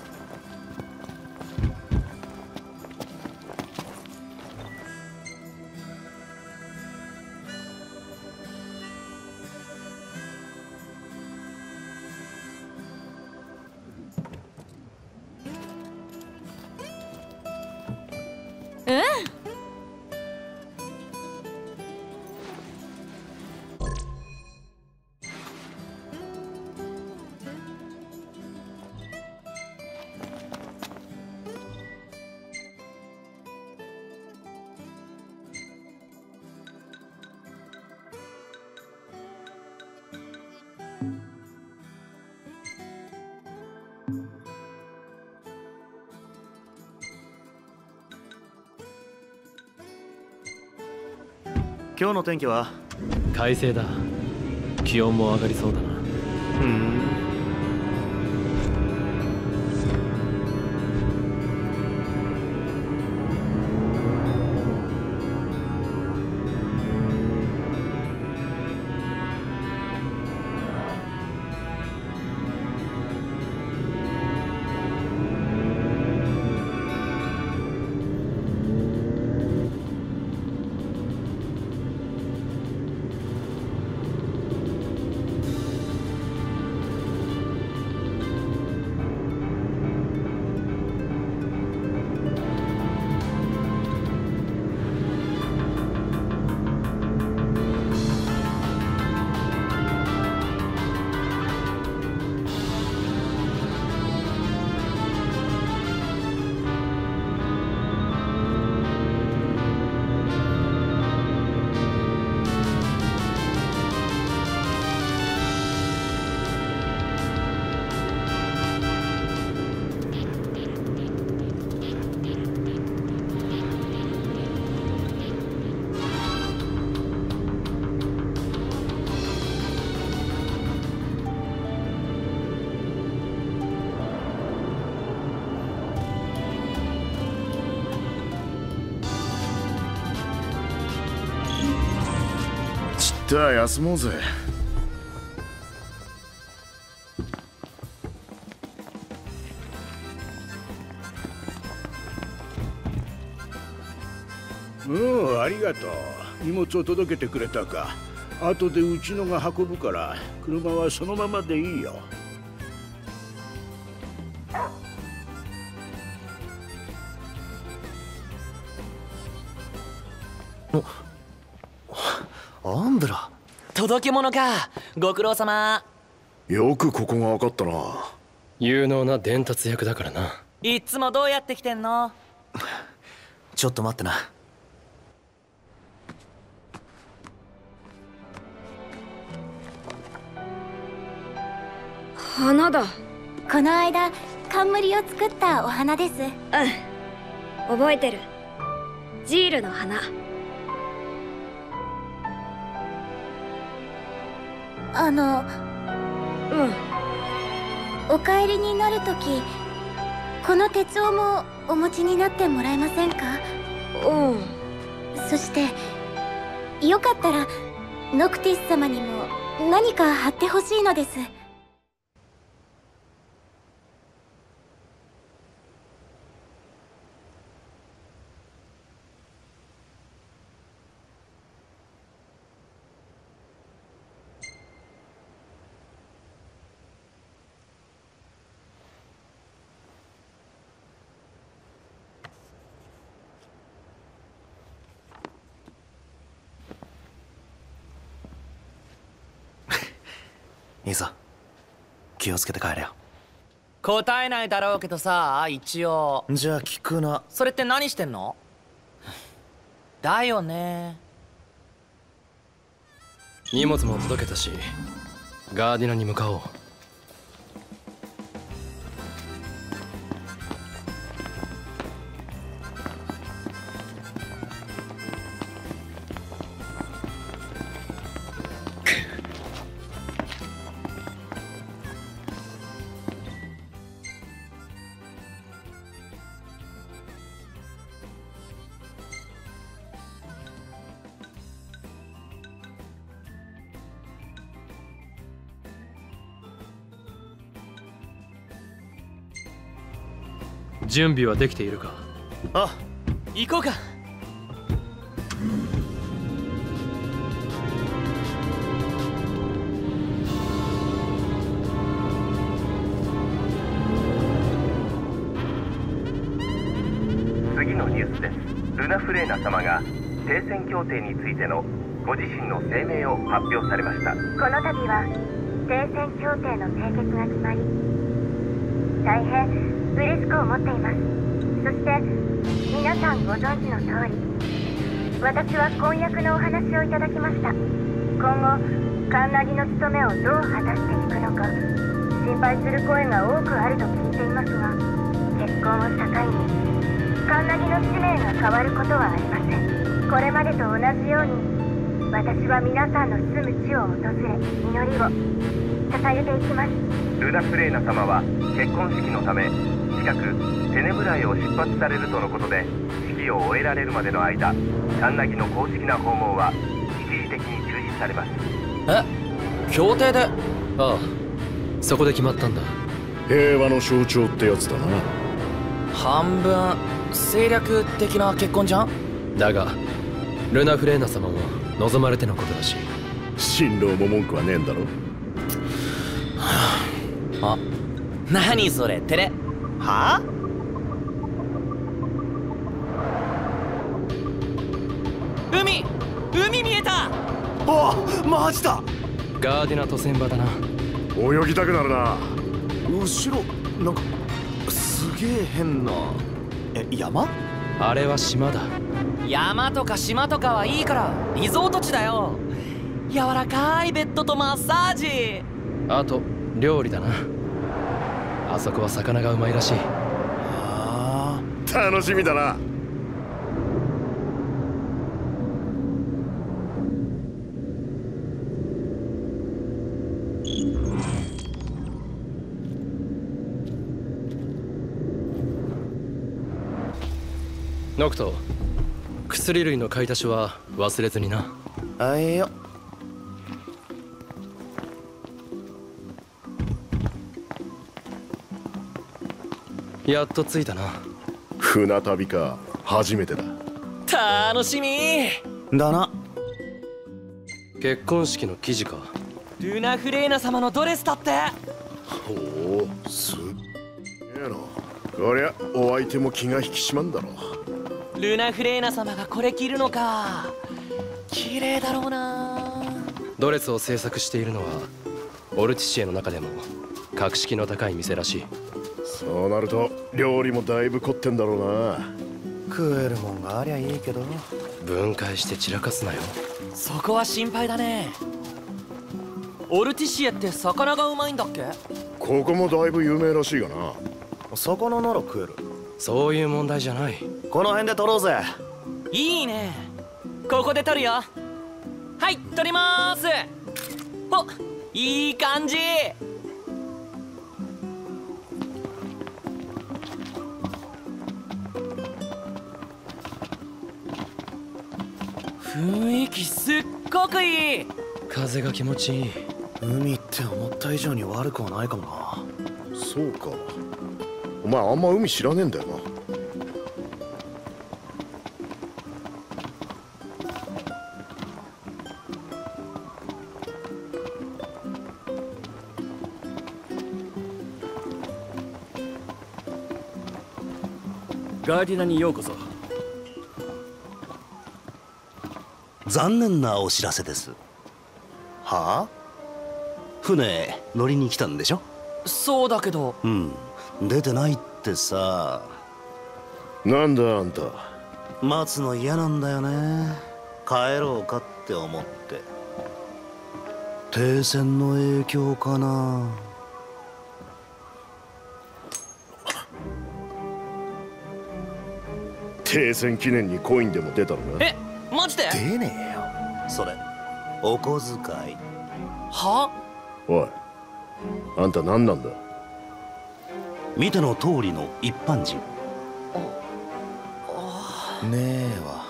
うん。 今日の天気は？ 快晴だ。気温も上がりそうだな。 ふん。 じゃあ休もうぜ。 うん、ありがとう。荷物を届けてくれたか。後でうちのが運ぶから車はそのままでいいよ。 アンブラ。 届け物か。ご苦労様。 よくここが分かったな。 有能な伝達役だからな。 いつもどうやって来てんの？ ちょっと待ってな。 花だ。 この間冠を作ったお花です。うん、 覚えてる。ジールの花。 あの、 うん。 お帰りになるとき、この手帳もお持ちになってもらえませんか？ うん。 そしてよかったらノクティス様にも何か貼ってほしいのです。 いいさ、気をつけて帰れよ。 答えないだろうけどさ、一応。 じゃあ聞くな。 それって何してんの？だよね。 荷物も届けたし、ガーディナに向かおう。準備はできているか？ あ、 行こうか。 次のニュースです。ルナフレーナ様が停戦協定についてのご自身の声明を発表されました。 この度は停戦協定の締結が決まり、大変嬉しく思っています。そして皆さんご存知の通り、私は婚約のお話をいただきました。今後カンナギの務めをどう果たしていくのか心配する声が多くあると聞いていますが、結婚を境にカンナギの使命が変わることはありません。これまでと同じように私は皆さんの住む地を訪れ、祈りを捧げていきます。 ルナフレーナ様は結婚式のため近くテネブライを出発されるとのことで、式を終えられるまでの間、カンナギの公式な訪問は一時的に中止されます。 え、協定で？ ああ、そこで決まったんだ。 平和の象徴ってやつだな。 半分政略的な結婚じゃん。 だがルナフレーナ様も望まれてのことだし、 新郎も文句はねえんだろ。 あ、何それ、照れ。 はあ？ 海海見えた。 おお、マジだ。 ガーディナ渡船場だな。 泳ぎたくなるな。 後ろなんかすげえ変な。え、山？ あれは島だ。 山とか島とかはいいから、リゾート地だよ。柔らかいベッドとマッサージ。 あと料理だな。あそこは魚がうまいらしい。 ああ、楽しみだな。 ノクト、薬類の買い足しは忘れずにな。 あいよ。 やっと着いたな。 船旅か、初めてだ。 楽しみだな。 結婚式の記事か。 ルナフレーナ様のドレスだって。 ほう、すっげえな。こりゃお相手も気が引き締まんだろ。 ルナフレーナ様がこれ着るのか。綺麗だろうな。 ドレスを制作しているのはオルティシエの中でも格式の高い店らしい。 そうなると料理もだいぶ凝ってんだろうな。 食えるもんがありゃいいけど。 分解して散らかすなよ。 そこは心配だね。オルティシエって魚がうまいんだっけ？ ここもだいぶ有名らしいがな。 魚なら食える。 そういう問題じゃない。 この辺で取ろうぜ。 いいね。ここで取るよ。はい、取りまーす。お、いい感じ。雰囲気すっごくいい。 風が気持ちいい。 海って思った以上に悪くはないかもな。 そうか。お前あんま海知らねえんだよな。 ガーディナにようこそ。 残念なお知らせです。はあ？ 船乗りに来たんでしょ？ そうだけど。 うん、出てないってさ。 なんだあんた。 待つの嫌なんだよね。帰ろうかって思って。停戦の影響かな。 停戦記念にコインでも出たのか？ え、マジで？ 出ねえよ。それお小遣い。 は？ おい、あんた何なんだ？ 見ての通りの一般人。 ねえわ。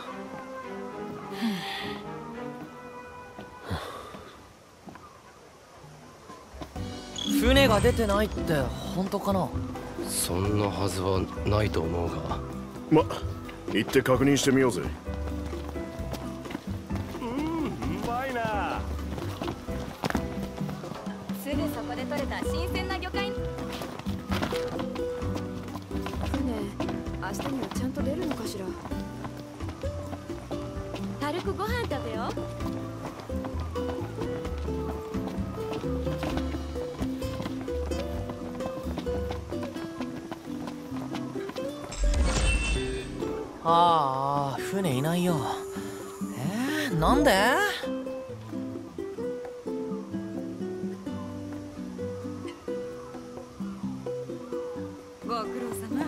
船が出てないって本当かな？ そんなはずはないと思うが。 ま、行って確認してみようぜ。 うん、うまいな。 すぐそこで取れた新鮮な魚介。船、明日にはちゃんと出るのかしら。軽くご飯食べよう。 ああ、船いないよ。えー、なんで？ ご苦労様。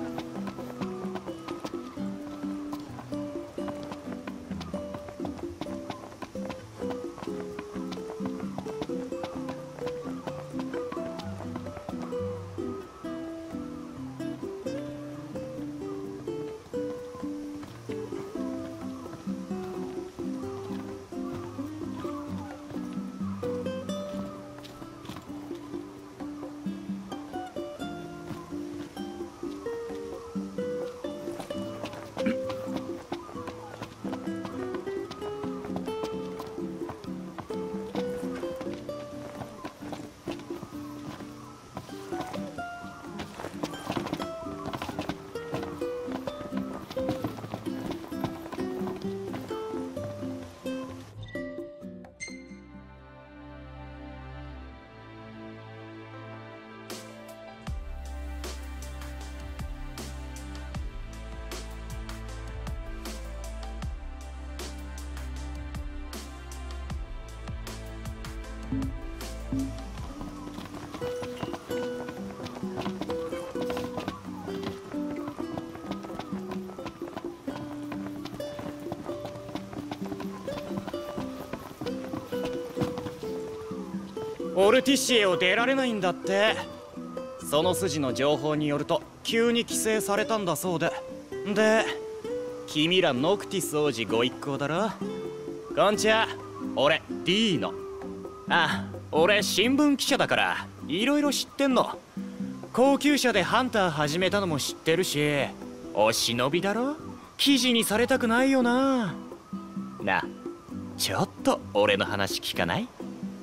オルティシエを出られないんだって。その筋の情報によると急に規制されたんだそうで。で、君らノクティス王子ご一行だろ。こんちは、俺 D の。あ、俺新聞記者だからいろいろ知ってんの。高級車でハンター始めたのも知ってるし、お忍びだろ。記事にされたくないよな。な、ちょっと俺の話聞かない？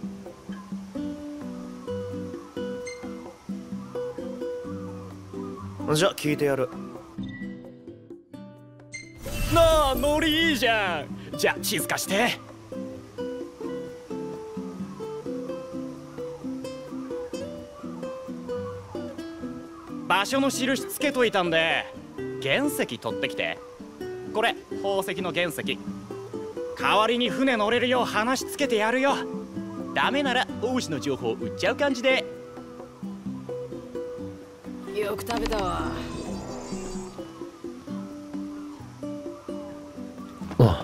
じゃあ聞いてやる。 なあ、ノリいいじゃん。じゃあ地図貸して。場所の印つけといたんで原石取ってきて。これ宝石の原石。代わりに船乗れるよう話つけてやるよ。ダメなら王子の情報売っちゃう感じで。 よく食べたわ。 あ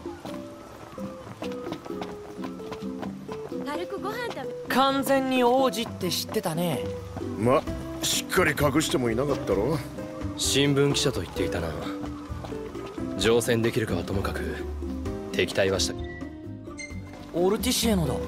軽くご飯食べ。 完全に王子って知ってたね。 ま、しっかり隠してもいなかったろ。 新聞記者と言っていたな。乗船できるかはともかく敵対はした。 オルティシエのだ。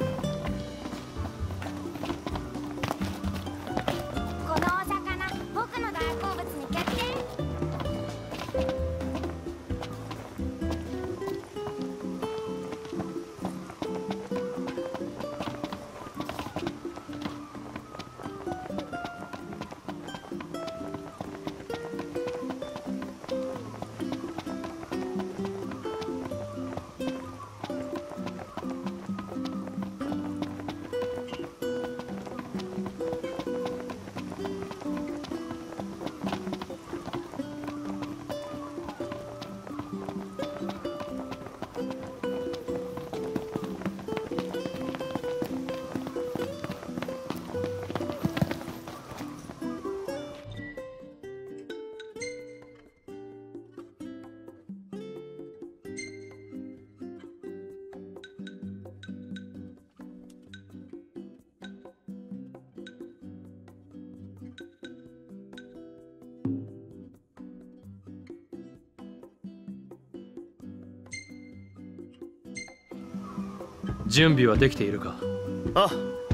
準備はできているか？ あ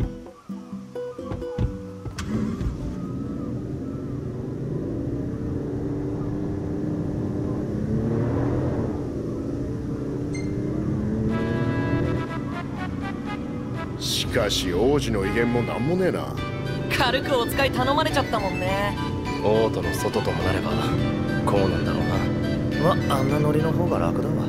しかし王子の威厳もなんもねえな。 軽くお使い頼まれちゃったもんね。 王都の外ともなればこうなんだろうな。 ま、あんなノリの方が楽だわ。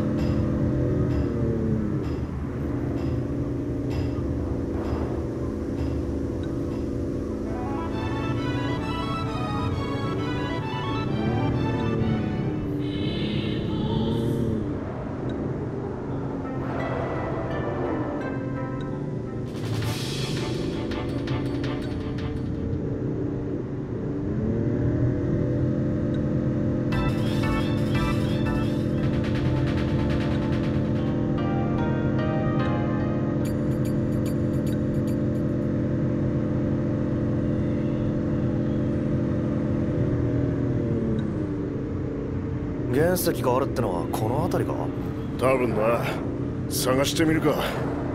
原石があるってのはこの辺りか？ 多分な。探してみるか。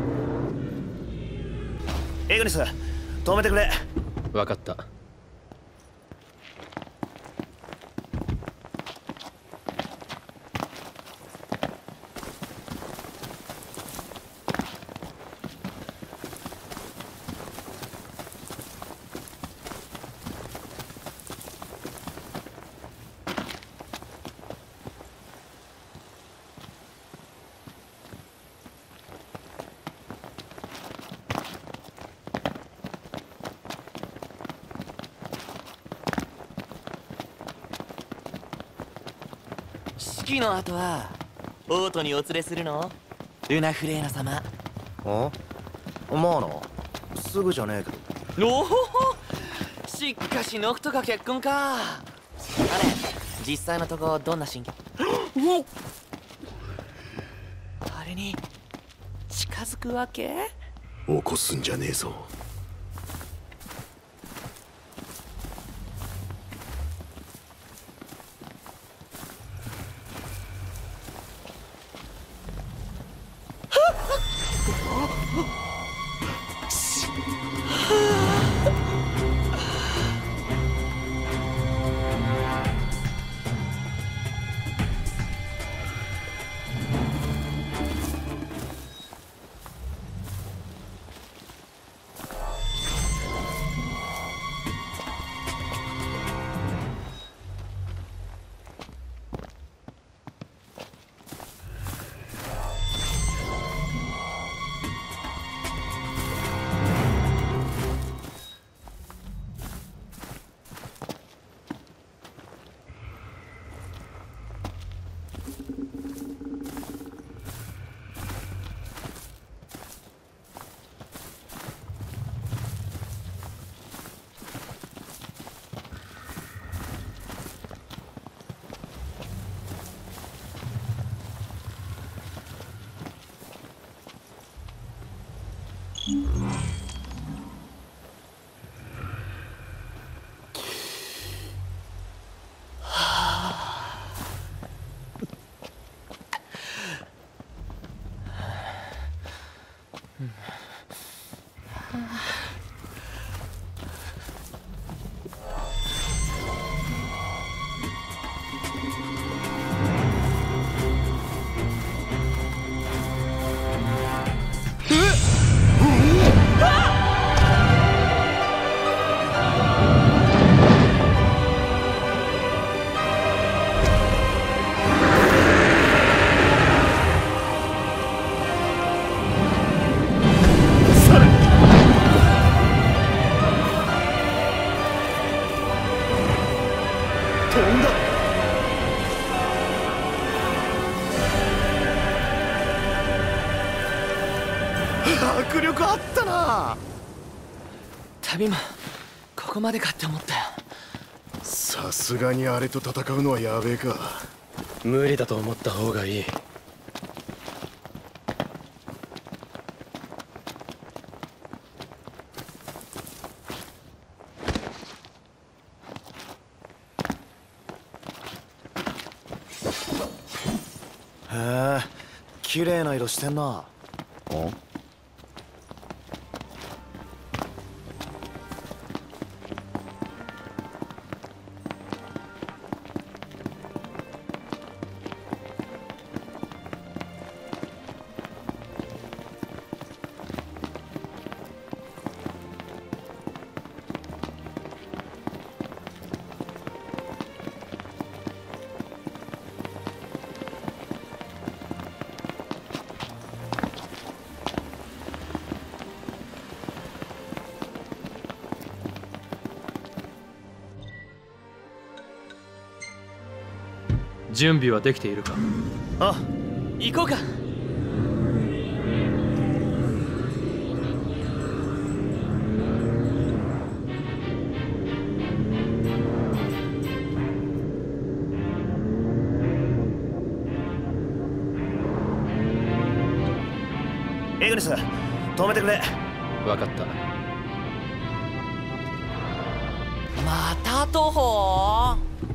イグニス、止めてくれ。 分かった。 式の後は王都にお連れするの？ルナフレーナ様。 あ？まあな、すぐじゃねえけど。 おお、しかしノクトが結婚か。あれ、実際のとこどんな心境？あれに近づくわけ？ 起こすんじゃねえぞ。 迫力あったな。 旅もここまでかって思ったよ。 さすがにあれと戦うのはやべえか。 無理だと思った方がいい。 へえ、綺麗な色してんな。 あ？ 準備はできているか？ あ、行こうか。 イグニス、止めてくれ。 分かった。 また徒歩？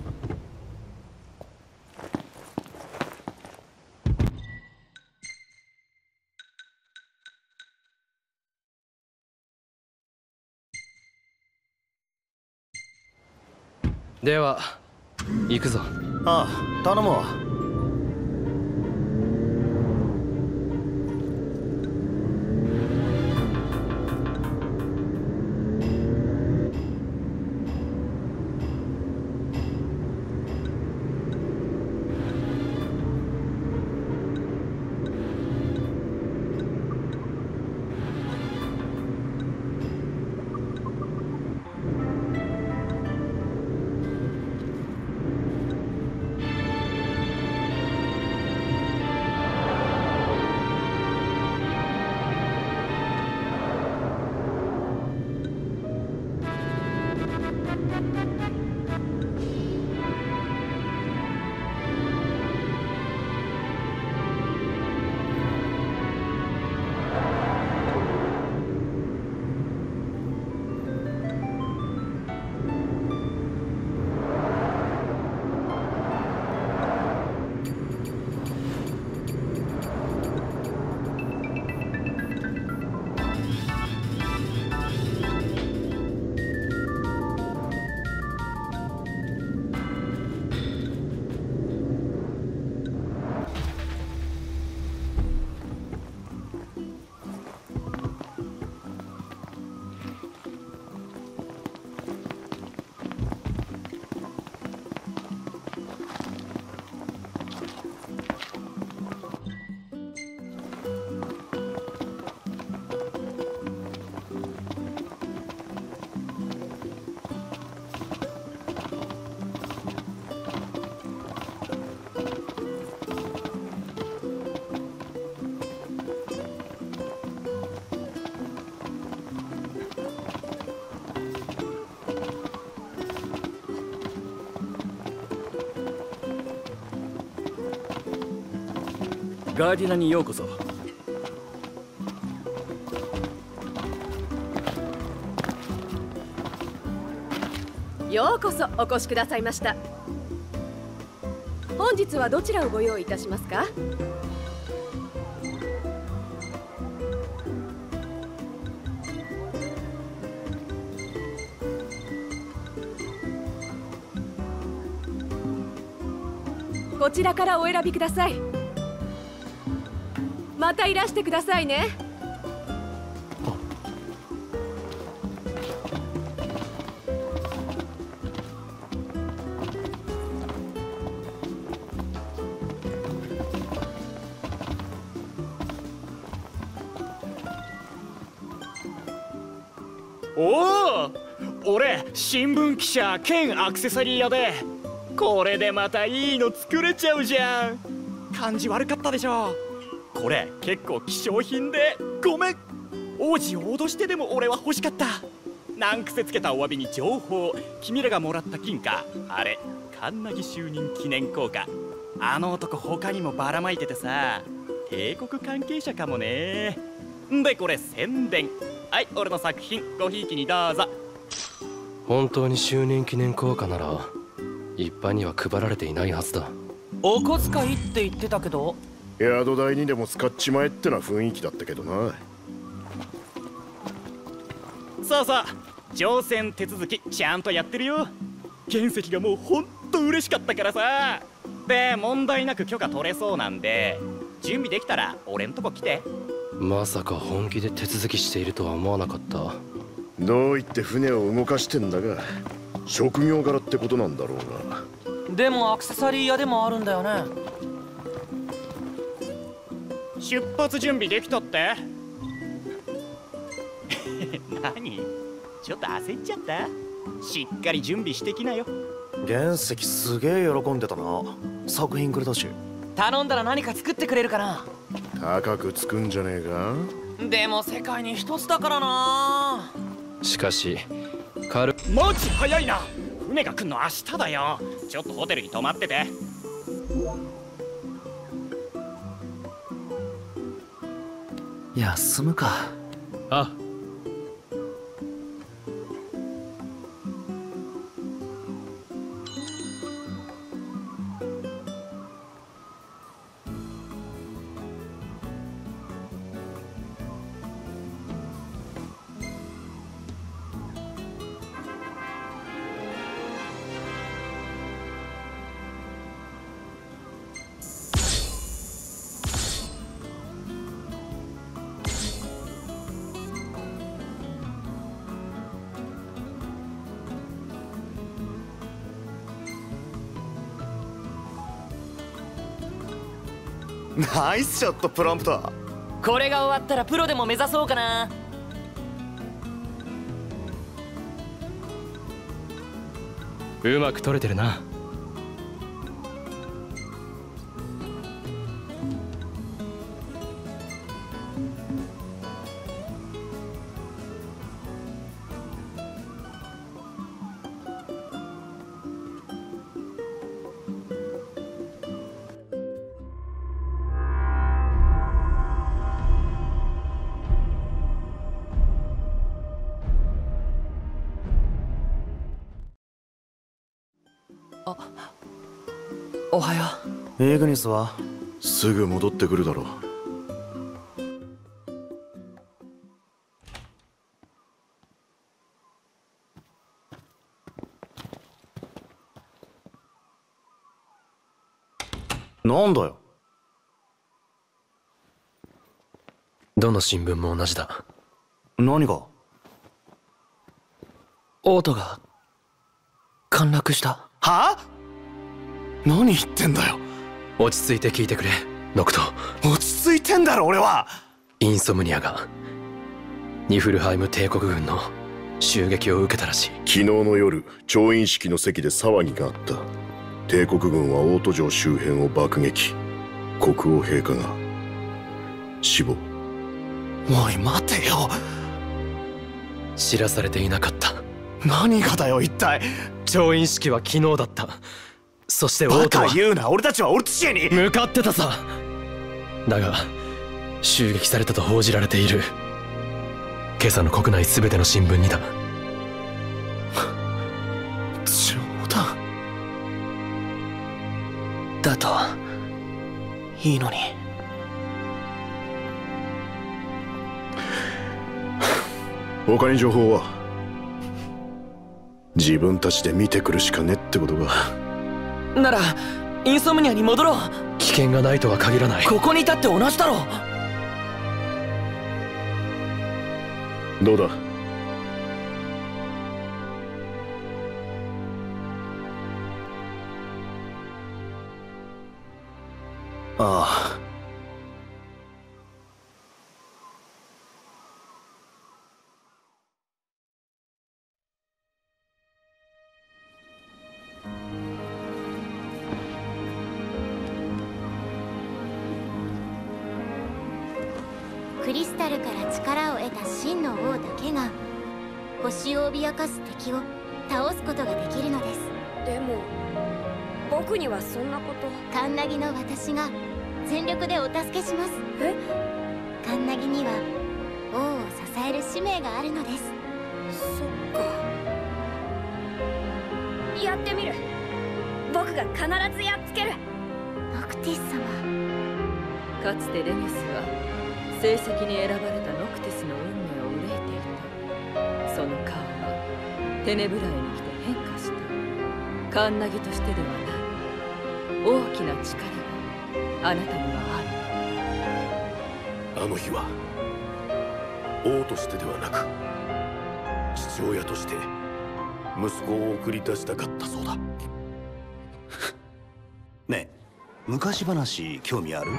では行くぞ。 ああ、頼むわ。 ガーディナにようこそ。 ようこそお越しくださいました。本日はどちらをご用意いたしますか？こちらからお選びください。またいらしてくださいね。 おお、俺新聞記者兼アクセサリー屋で、これでまたいいの作れちゃうじゃん。感じ悪かったでしょ。これ結構希少品でごめん。王子を脅してでも俺は欲しかった。難癖つけたお詫びに情報。君らがもらった金貨、あれカンナギ就任記念硬貨。あの男他にもばらまいててさ、帝国関係者かもね。でこれ宣伝。はい、俺の作品ごひいきにどうぞ。 本当に就任記念硬貨なら一般には配られていないはずだ。 お小遣いって言ってたけど、 宿代にでも使っちまえってな雰囲気だったけどな。 そうそう、乗船手続きちゃんとやってるよ。原石がもうほんと嬉しかったからさ。で問題なく許可取れそうなんで、準備できたら俺んとこ来て。 まさか本気で手続きしているとは思わなかった。 どう言って船を動かしてんだが、職業柄ってことなんだろうが。 でもアクセサリー屋でもあるんだよね。 出発準備できたって？何？ちょっと焦っちゃった？しっかり準備してきなよ。 原石すげえ喜んでたな。 作品くれたし。 頼んだら何か作ってくれるかな。 高くつくんじゃねえか。 でも世界に一つだからな。 しかし軽マジ早いな。船が来んの明日だよ。ちょっとホテルに泊まってて。 休むか。 あナイスショットプロンプト。 これが終わったらプロでも目指そうかな。 うまく取れてるな。 おはよう。イグニスはすぐ戻ってくるだろう。なんだよ。 どの新聞も同じだ。 何が？オートが陥落した。はあ？何言ってんだよ。 落ち着いて聞いてくれノクト。 落ち着いてんだろ俺は。 インソムニアがニフルハイム帝国軍の襲撃を受けたらしい。 昨日の夜調印式の席で騒ぎがあった。帝国軍はオート城周辺を爆撃。国王陛下が死亡。 おい待てよ。 知らされていなかった。 何がだよ一体。 調印式は昨日だった。そしてオートはバカ言うな。俺たちはオルティシエに向かってたさ。だが襲撃されたと報じられている。今朝の国内全ての新聞にだ。 冗談だといいのに。 他に情報は？自分たちで見てくるしかねってことか。 ならインソムニアに戻ろう。 危険がないとは限らない。 ここにいたって同じだろう。どうだ？ ああ。 クリスタルから力を得た真の王だけが星を脅かす敵を倒すことができるのです。 でも僕にはそんなこと。 カンナギの私が全力でお助けします。 え？ カンナギには王を支える使命があるのです。 そっか。やってみる。僕が必ずやっつける。 ノクティス様。 かつてレミスは成績に選ばれたノクティスの運命を憂えていた。その顔はテネブライに来て変化した。カンナギとしてではない。大きな力があなたにはある。あの日は王としてではなく父親として息子を送り出したかったそうだ。 ねえ、昔話興味ある？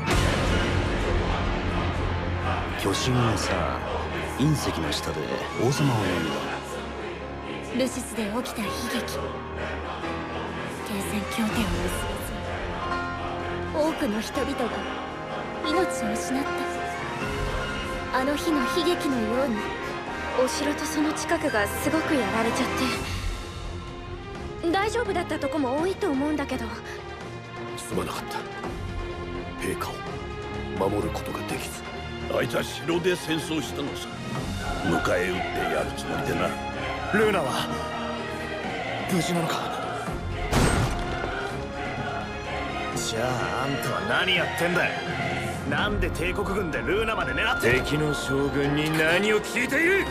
巨神がさ、隕石の下で王様を呼んだ。 ルシスで起きた悲劇。停戦協定を結べず多くの人々が命を失ったあの日の悲劇のように。 お城とその近くがすごくやられちゃって大丈夫だったとこも多いと思うんだけど。 すまなかった。陛下を守ることができず。 あいつは城で戦争したのさ。迎え撃ってやるつもりでな。 ルーナは無事なのか。じゃああんたは何やってんだよ。なんで帝国軍でルーナまで狙って敵の将軍に何を聞いている。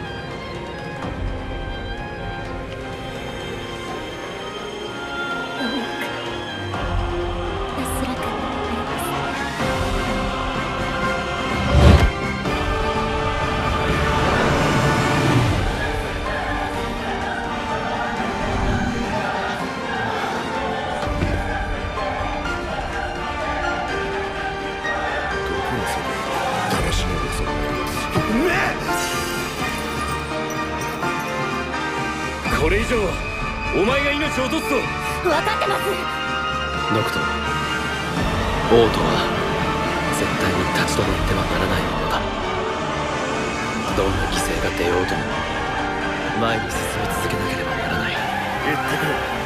これ以上はお前が命を落とすぞ。 分かってます。 ノクト、王都は絶対に立ち止まってはならないものだ。どんな犠牲が出ようとも前に進み続けなければならない。 言ってくれ。